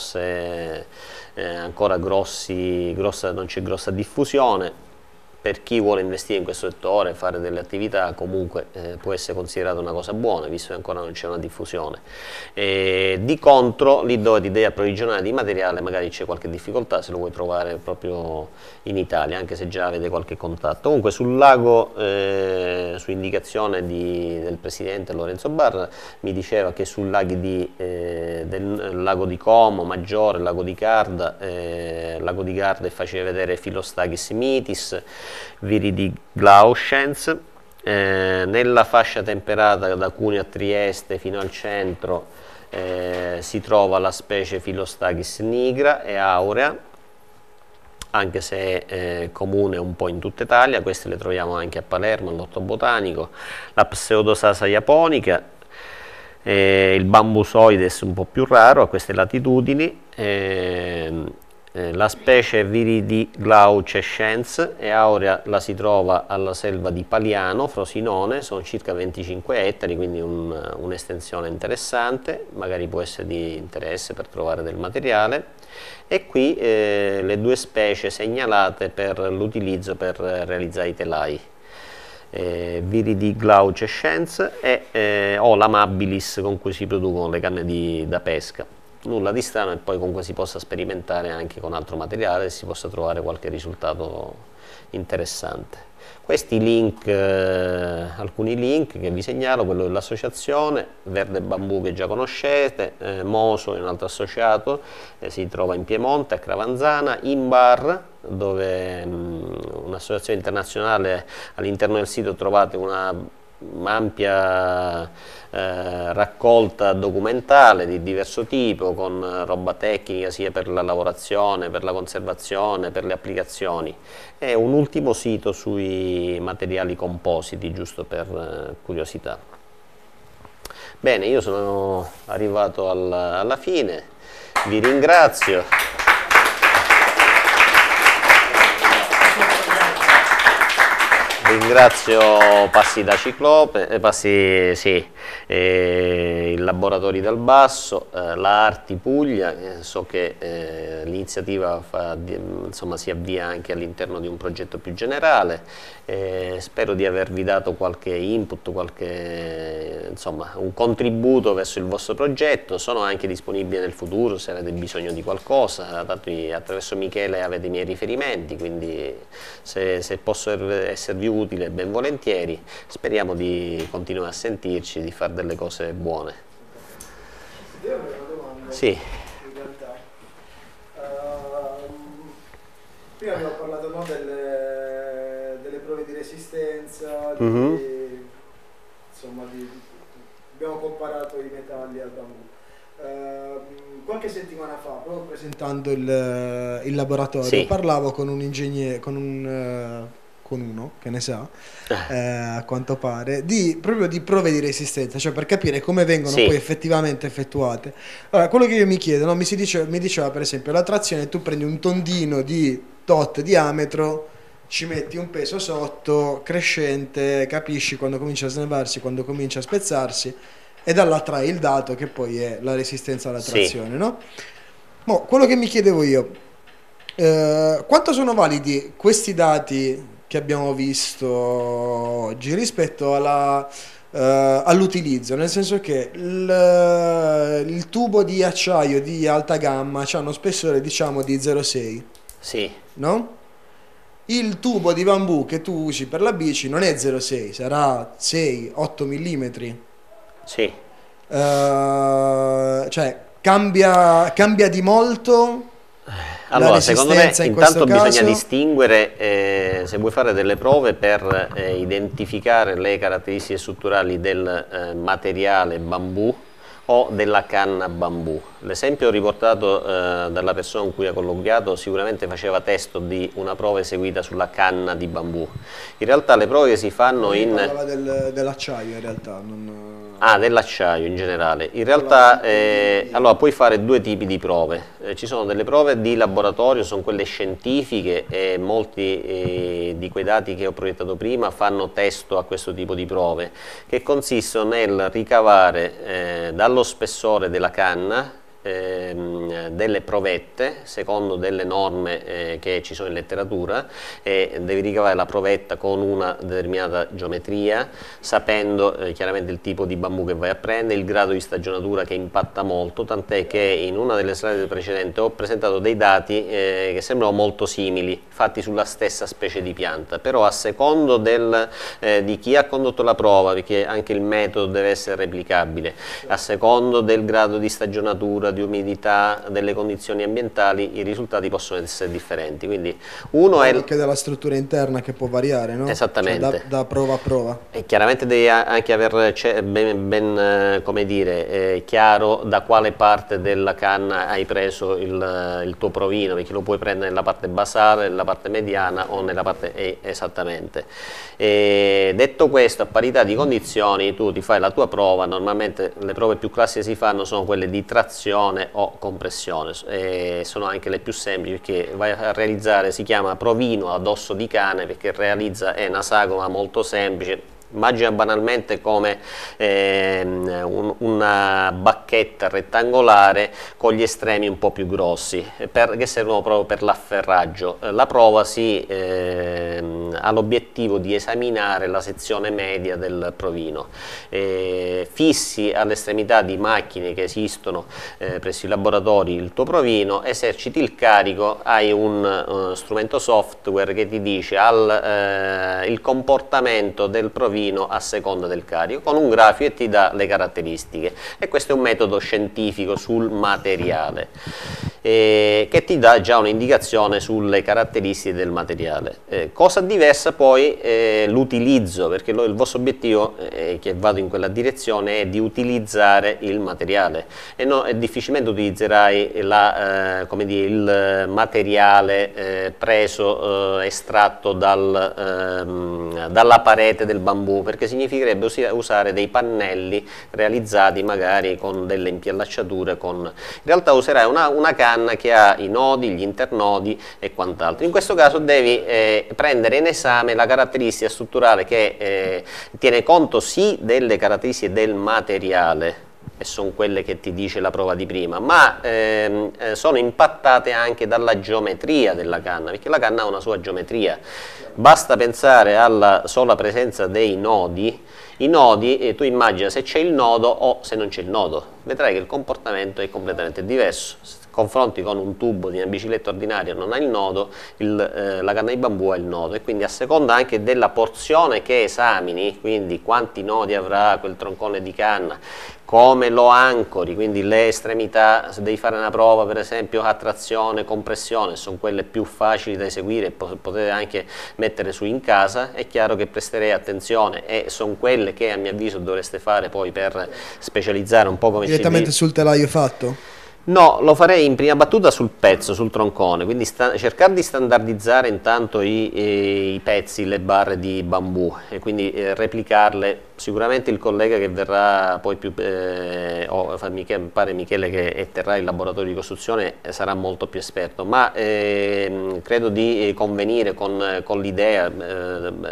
ancora non c'è grossa diffusione. Per chi vuole investire in questo settore, fare delle attività, comunque può essere considerata una cosa buona, visto che ancora non c'è una diffusione. Di contro, lì dove ti devi approvvigionare di materiale, magari c'è qualche difficoltà se lo vuoi trovare proprio in Italia, anche se già avete qualche contatto. Comunque sul lago, su indicazione del presidente Lorenzo Barra, mi diceva che sul del lago di Como, Maggiore, lago di Garda faceva vedere Philostachys mitis, Viridi glaucens, nella fascia temperata da Cuneo a Trieste fino al centro si trova la specie Philostachys nigra e aurea, anche se è comune un po' in tutta Italia. Queste le troviamo anche a Palermo, all'Orto Botanico. La Pseudosasa japonica, il Bambusoides un po' più raro a queste latitudini, la specie Viridi glaucescens e aurea la si trova alla selva di Paliano, Frosinone, sono circa 25 ettari, quindi un'estensione interessante, magari può essere di interesse per trovare del materiale. E qui le due specie segnalate per l'utilizzo per realizzare i telai. Viridi glaucescens o l'amabilis con cui si producono le canne da pesca. Nulla di strano, e poi comunque si possa sperimentare anche con altro materiale e si possa trovare qualche risultato interessante. Questi link, alcuni link che vi segnalo: quello dell'associazione Verde Bambù che già conoscete, Moso è un altro associato, si trova in Piemonte, a Cravanzana, Imbar, dove un'associazione internazionale. All'interno del sito trovate un'ampia raccolta documentale di diverso tipo, con roba tecnica sia per la lavorazione, per la conservazione, per le applicazioni, e un ultimo sito sui materiali compositi, giusto per curiosità. Bene, io sono arrivato alla fine, vi ringrazio. Ringrazio Passi da Ciclope, il Laboratori dal Basso, la Arti Puglia. So che l'iniziativa si avvia anche all'interno di un progetto più generale. Spero di avervi dato qualche input, un contributo verso il vostro progetto. Sono anche disponibile nel futuro se avete bisogno di qualcosa, tanto attraverso Michele avete i miei riferimenti, quindi se posso esservi utile ben volentieri. Speriamo di continuare a sentirci, di fare delle cose buone. Io ho una domanda. Sì. In realtà prima abbiamo parlato delle prove di resistenza, abbiamo comparato i metalli al bambù. Qualche settimana fa, proprio presentando il laboratorio, sì, parlavo con un ingegnere, con uno che ne sa, a quanto pare, proprio di prove di resistenza, cioè per capire come vengono poi effettivamente effettuate. Allora, quello che io mi chiedo, mi diceva per esempio la trazione: tu prendi un tondino di tot diametro, ci metti un peso sotto crescente, capisci quando comincia a snevarsi, quando comincia a spezzarsi, e da là trai il dato che poi è la resistenza alla trazione, no? Quello che mi chiedevo io, quanto sono validi questi dati che abbiamo visto oggi rispetto alla all'utilizzo, nel senso che il tubo di acciaio di alta gamma ha uno spessore diciamo di 0,6, Sì, no? Il tubo di bambù che tu usi per la bici non è 0,6, sarà 6-8 mm. sì. Cioè cambia di molto la Allora, secondo me resistenza in questo intanto bisogna caso? distinguere se vuoi fare delle prove per identificare le caratteristiche strutturali del materiale bambù o della canna bambù. L'esempio riportato dalla persona con cui ha colloquiato sicuramente faceva testo di una prova eseguita sulla canna di bambù. In realtà le prove che si fanno Parlava dell'acciaio in realtà, non... Ah, dell'acciaio in generale. In realtà allora, puoi fare due tipi di prove. Ci sono delle prove di laboratorio, sono quelle scientifiche e molti di quei dati che ho proiettato prima fanno testo a questo tipo di prove, che consistono nel ricavare dallo spessore della canna delle provette secondo delle norme che ci sono in letteratura, e devi ricavare la provetta con una determinata geometria, sapendo chiaramente il tipo di bambù che vai a prendere, il grado di stagionatura che impatta molto, tant'è che in una delle slide precedenti ho presentato dei dati che sembrano molto simili, fatti sulla stessa specie di pianta, però a secondo di chi ha condotto la prova, perché anche il metodo deve essere replicabile, a secondo del grado di stagionatura, di umidità, delle condizioni ambientali, i risultati possono essere differenti. Quindi uno è anche della struttura interna che può variare, no? Esattamente. Cioè, da prova a prova. E chiaramente devi anche aver ben come dire, chiaro da quale parte della canna hai preso il tuo provino, perché lo puoi prendere nella parte basale, nella parte mediana o nella parte esattamente. E detto questo, a parità di condizioni tu ti fai la tua prova. Normalmente le prove più classiche che si fanno sono quelle di trazione o compressione, e sono anche le più semplici, perché vai a realizzare, si chiama provino ad osso di cane, perché è una sagoma molto semplice. Immagina banalmente come una bacchetta rettangolare con gli estremi un po' più grossi, che servono proprio per l'afferraggio. La prova ha l'obiettivo di esaminare la sezione media del provino. Fissi all'estremità di macchine che esistono presso i laboratori il tuo provino, eserciti il carico, hai un strumento software che ti dice il comportamento del provino a seconda del carico, con un grafico, e ti dà le caratteristiche. E questo è un metodo scientifico sul materiale che ti dà già un'indicazione sulle caratteristiche del materiale. Cosa diversa poi l'utilizzo, perché il vostro obiettivo, che vado in quella direzione, è di utilizzare il materiale, e difficilmente utilizzerai come dire, il materiale estratto dalla parete del bambù, perché significherebbe usare dei pannelli realizzati magari con delle impiallacciature. In realtà userai una canna che ha i nodi, gli internodi e quant'altro. In questo caso devi prendere in esame la caratteristica strutturale che tiene conto sì delle caratteristiche del materiale, e sono quelle che ti dice la prova di prima, ma sono impattate anche dalla geometria della canna, perché la canna ha una sua geometria. Basta pensare alla sola presenza dei nodi. I nodi, tu immagina se c'è il nodo o se non c'è il nodo, vedrai che il comportamento è completamente diverso. Se confronti con un tubo di una bicicletta ordinaria, non ha il nodo, la canna di bambù ha il nodo, e quindi a seconda anche della porzione che esamini, quindi quanti nodi avrà quel troncone di canna, come lo ancori, quindi le estremità, se devi fare una prova per esempio a trazione, compressione, sono quelle più facili da eseguire, potete anche mettere su in casa, è chiaro che presterei attenzione, e sono quelle che a mio avviso dovreste fare poi per specializzare un po' come direttamente sul telaio fatto? No, lo farei in prima battuta sul pezzo, sul troncone, quindi cercare di standardizzare intanto i pezzi, le barre di bambù, e quindi replicarle. Sicuramente il collega che verrà poi pare Michele che terrà il laboratorio di costruzione, sarà molto più esperto, ma credo di convenire con l'idea,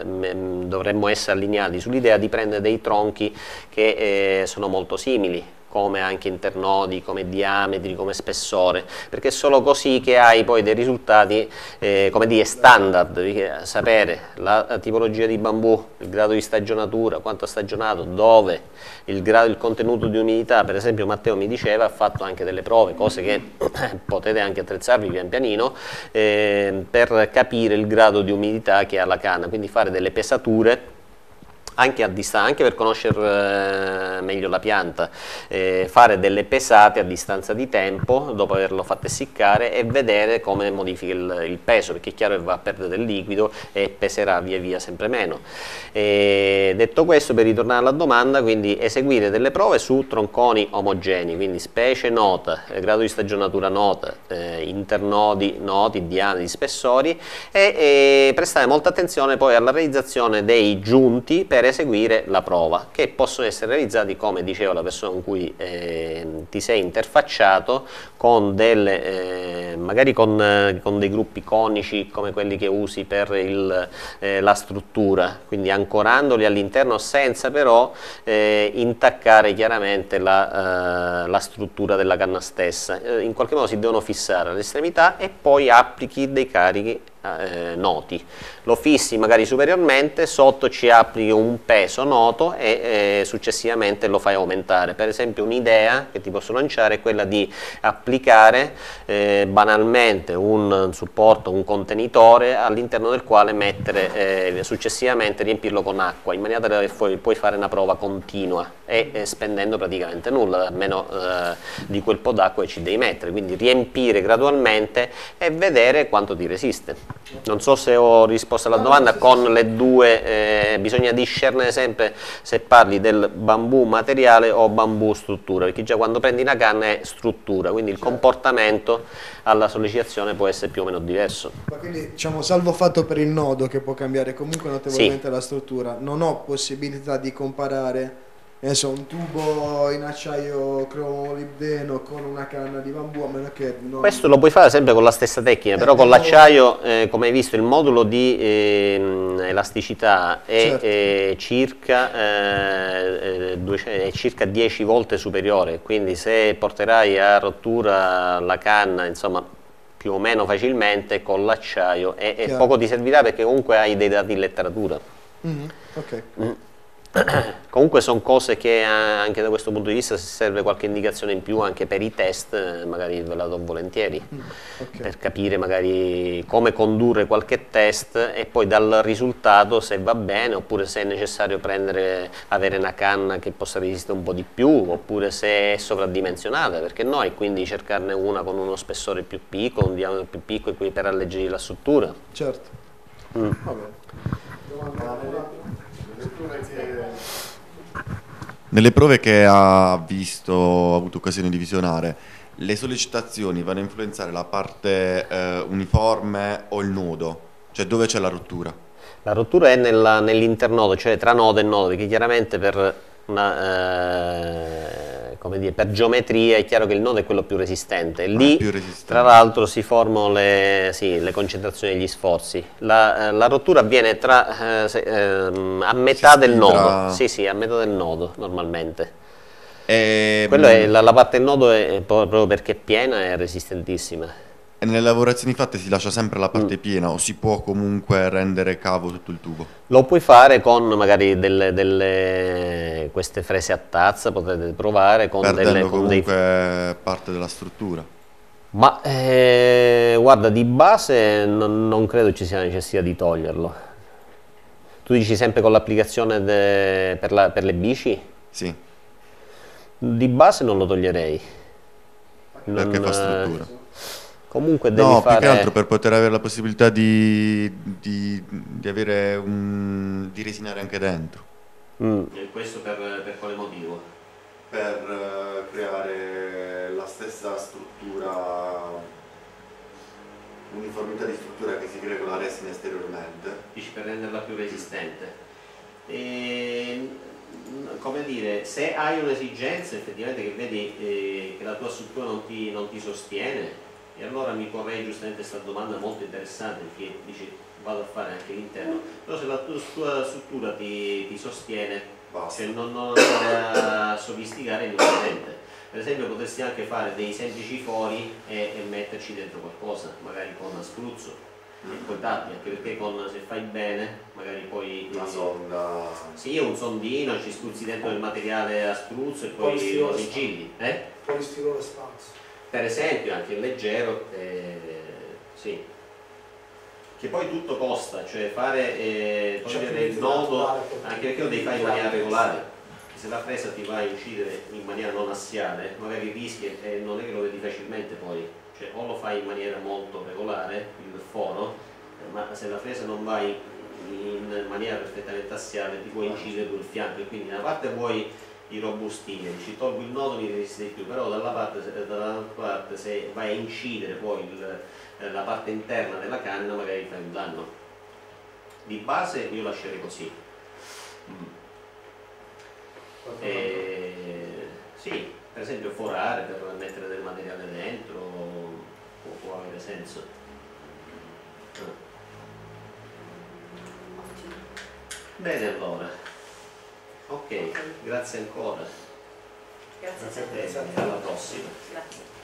dovremmo essere allineati sull'idea di prendere dei tronchi che sono molto simili, come anche internodi, come diametri, come spessore, perché è solo così che hai poi dei risultati come dire standard, sapere la tipologia di bambù, il grado di stagionatura, quanto ha stagionato, dove, il contenuto di umidità. Per esempio Matteo mi diceva, ha fatto anche delle prove, cose che potete anche attrezzarvi pian pianino, per capire il grado di umidità che ha la canna, quindi fare delle pesature anche a distanza, anche per conoscere meglio la pianta, fare delle pesate a distanza di tempo dopo averlo fatto essiccare e vedere come modifica il peso, perché è chiaro che va a perdere del liquido e peserà via via sempre meno. Detto questo, per ritornare alla domanda, quindi eseguire delle prove su tronconi omogenei, quindi specie nota, grado di stagionatura nota, internodi noti, diametri, spessori, e prestare molta attenzione poi alla realizzazione dei giunti per eseguire la prova, che possono essere realizzati, come diceva la persona con cui ti sei interfacciato, con delle, magari con dei gruppi conici come quelli che usi per la struttura, quindi ancorandoli all'interno senza però intaccare chiaramente la struttura della canna stessa. In qualche modo si devono fissare all'estremità e poi applichi dei carichi noti, lo fissi magari superiormente, sotto ci applichi un peso noto e successivamente lo fai aumentare. Per esempio un'idea che ti posso lanciare è quella di applicare banalmente un supporto, un contenitore all'interno del quale mettere successivamente, riempirlo con acqua, in maniera tale che puoi fare una prova continua e spendendo praticamente nulla, a meno di quel po' d'acqua che ci devi mettere, quindi riempire gradualmente e vedere quanto ti resiste. Non so se ho risposto alla domanda. Con le due bisogna discernere sempre se parli del bambù materiale o bambù struttura, perché già quando prendi una canna è struttura, quindi il comportamento alla sollecitazione può essere più o meno diverso. Ma quindi, diciamo, salvo fatto per il nodo che può cambiare comunque notevolmente la struttura, non ho possibilità di comparare un tubo in acciaio cromolibdeno con una canna di bambù, a meno che non... Questo lo puoi fare sempre con la stessa tecnica, però con l'acciaio, come hai visto, il modulo di elasticità è, certo, circa 10 volte superiore, quindi se porterai a rottura la canna, insomma, più o meno facilmente, con l'acciaio e poco ti servirà, perché comunque hai dei dati in letteratura. Ok. Comunque sono cose che anche da questo punto di vista, se serve qualche indicazione in più anche per i test, magari ve la do volentieri, per capire magari come condurre qualche test e poi dal risultato se va bene, oppure se è necessario avere una canna che possa resistere un po' di più, oppure se è sovradimensionata, perché no, e quindi cercarne una con uno spessore più piccolo, un diametro più piccolo, per alleggerire la struttura. Certo. Va bene. Nelle prove che ha avuto occasione di visionare, le sollecitazioni vanno a influenzare la parte uniforme o il nodo? Cioè dove c'è la rottura? La rottura è nell'internodo, cioè tra nodo e nodo, perché chiaramente per per geometria è chiaro che il nodo è quello più resistente. Lì, tra l'altro, si formano le concentrazioni degli sforzi. La rottura avviene a metà del nodo. Sì, a metà del nodo normalmente. Quello è, la parte del nodo è proprio perché è piena e resistentissima. E nelle lavorazioni fatte si lascia sempre la parte piena o si può comunque rendere cavo tutto il tubo? Lo puoi fare con magari queste frese a tazza, potete provare con perdendo comunque parte della struttura. Ma guarda, di base non credo ci sia necessità di toglierlo. Tu dici sempre con l'applicazione per le bici? Sì. Di base non lo toglierei. Perché fa struttura? Comunque devi più che altro per poter avere la possibilità di resinare anche dentro. E questo per quale motivo? Per creare la stessa struttura, uniformità di struttura che si crea con la resina esteriormente. Dici per renderla più resistente. Come dire, se hai un'esigenza effettivamente che vedi che la tua struttura non ti sostiene, e allora mi porrei giustamente questa domanda molto interessante, perché dici vado a fare anche l'interno, però se la tua struttura ti sostiene, cioè non andare a sofisticare inutilmente. Per esempio potresti anche fare dei semplici fori e metterci dentro qualcosa, magari con spruzzo e poi tappi, anche perché se fai bene magari poi una sonda, sì, un sondino, ci spruzzi dentro del materiale a spruzzo e poi lo sigilli, polistirolo spazio, per esempio, anche il leggero, sì, che poi tutto costa, cioè fare togliere il nodo, anche perché lo devi fare in maniera regolare. Se la fresa ti va a incidere in maniera non assiale, magari rischi e non è che lo vedi facilmente poi, cioè o lo fai in maniera molto regolare, il foro, ma se la fresa non va in maniera perfettamente assiale ti puoi incidere sul fianco e quindi da una parte vuoi i robustini, ci tolgo il nodo mi resiste di più, però dall'altra parte se vai a incidere poi la parte interna della canna magari fai un danno. Di base io lascerei così. Sì, per esempio forare per mettere del materiale dentro può avere senso. Bene allora, ok, grazie ancora. Grazie a te. Alla prossima. Grazie.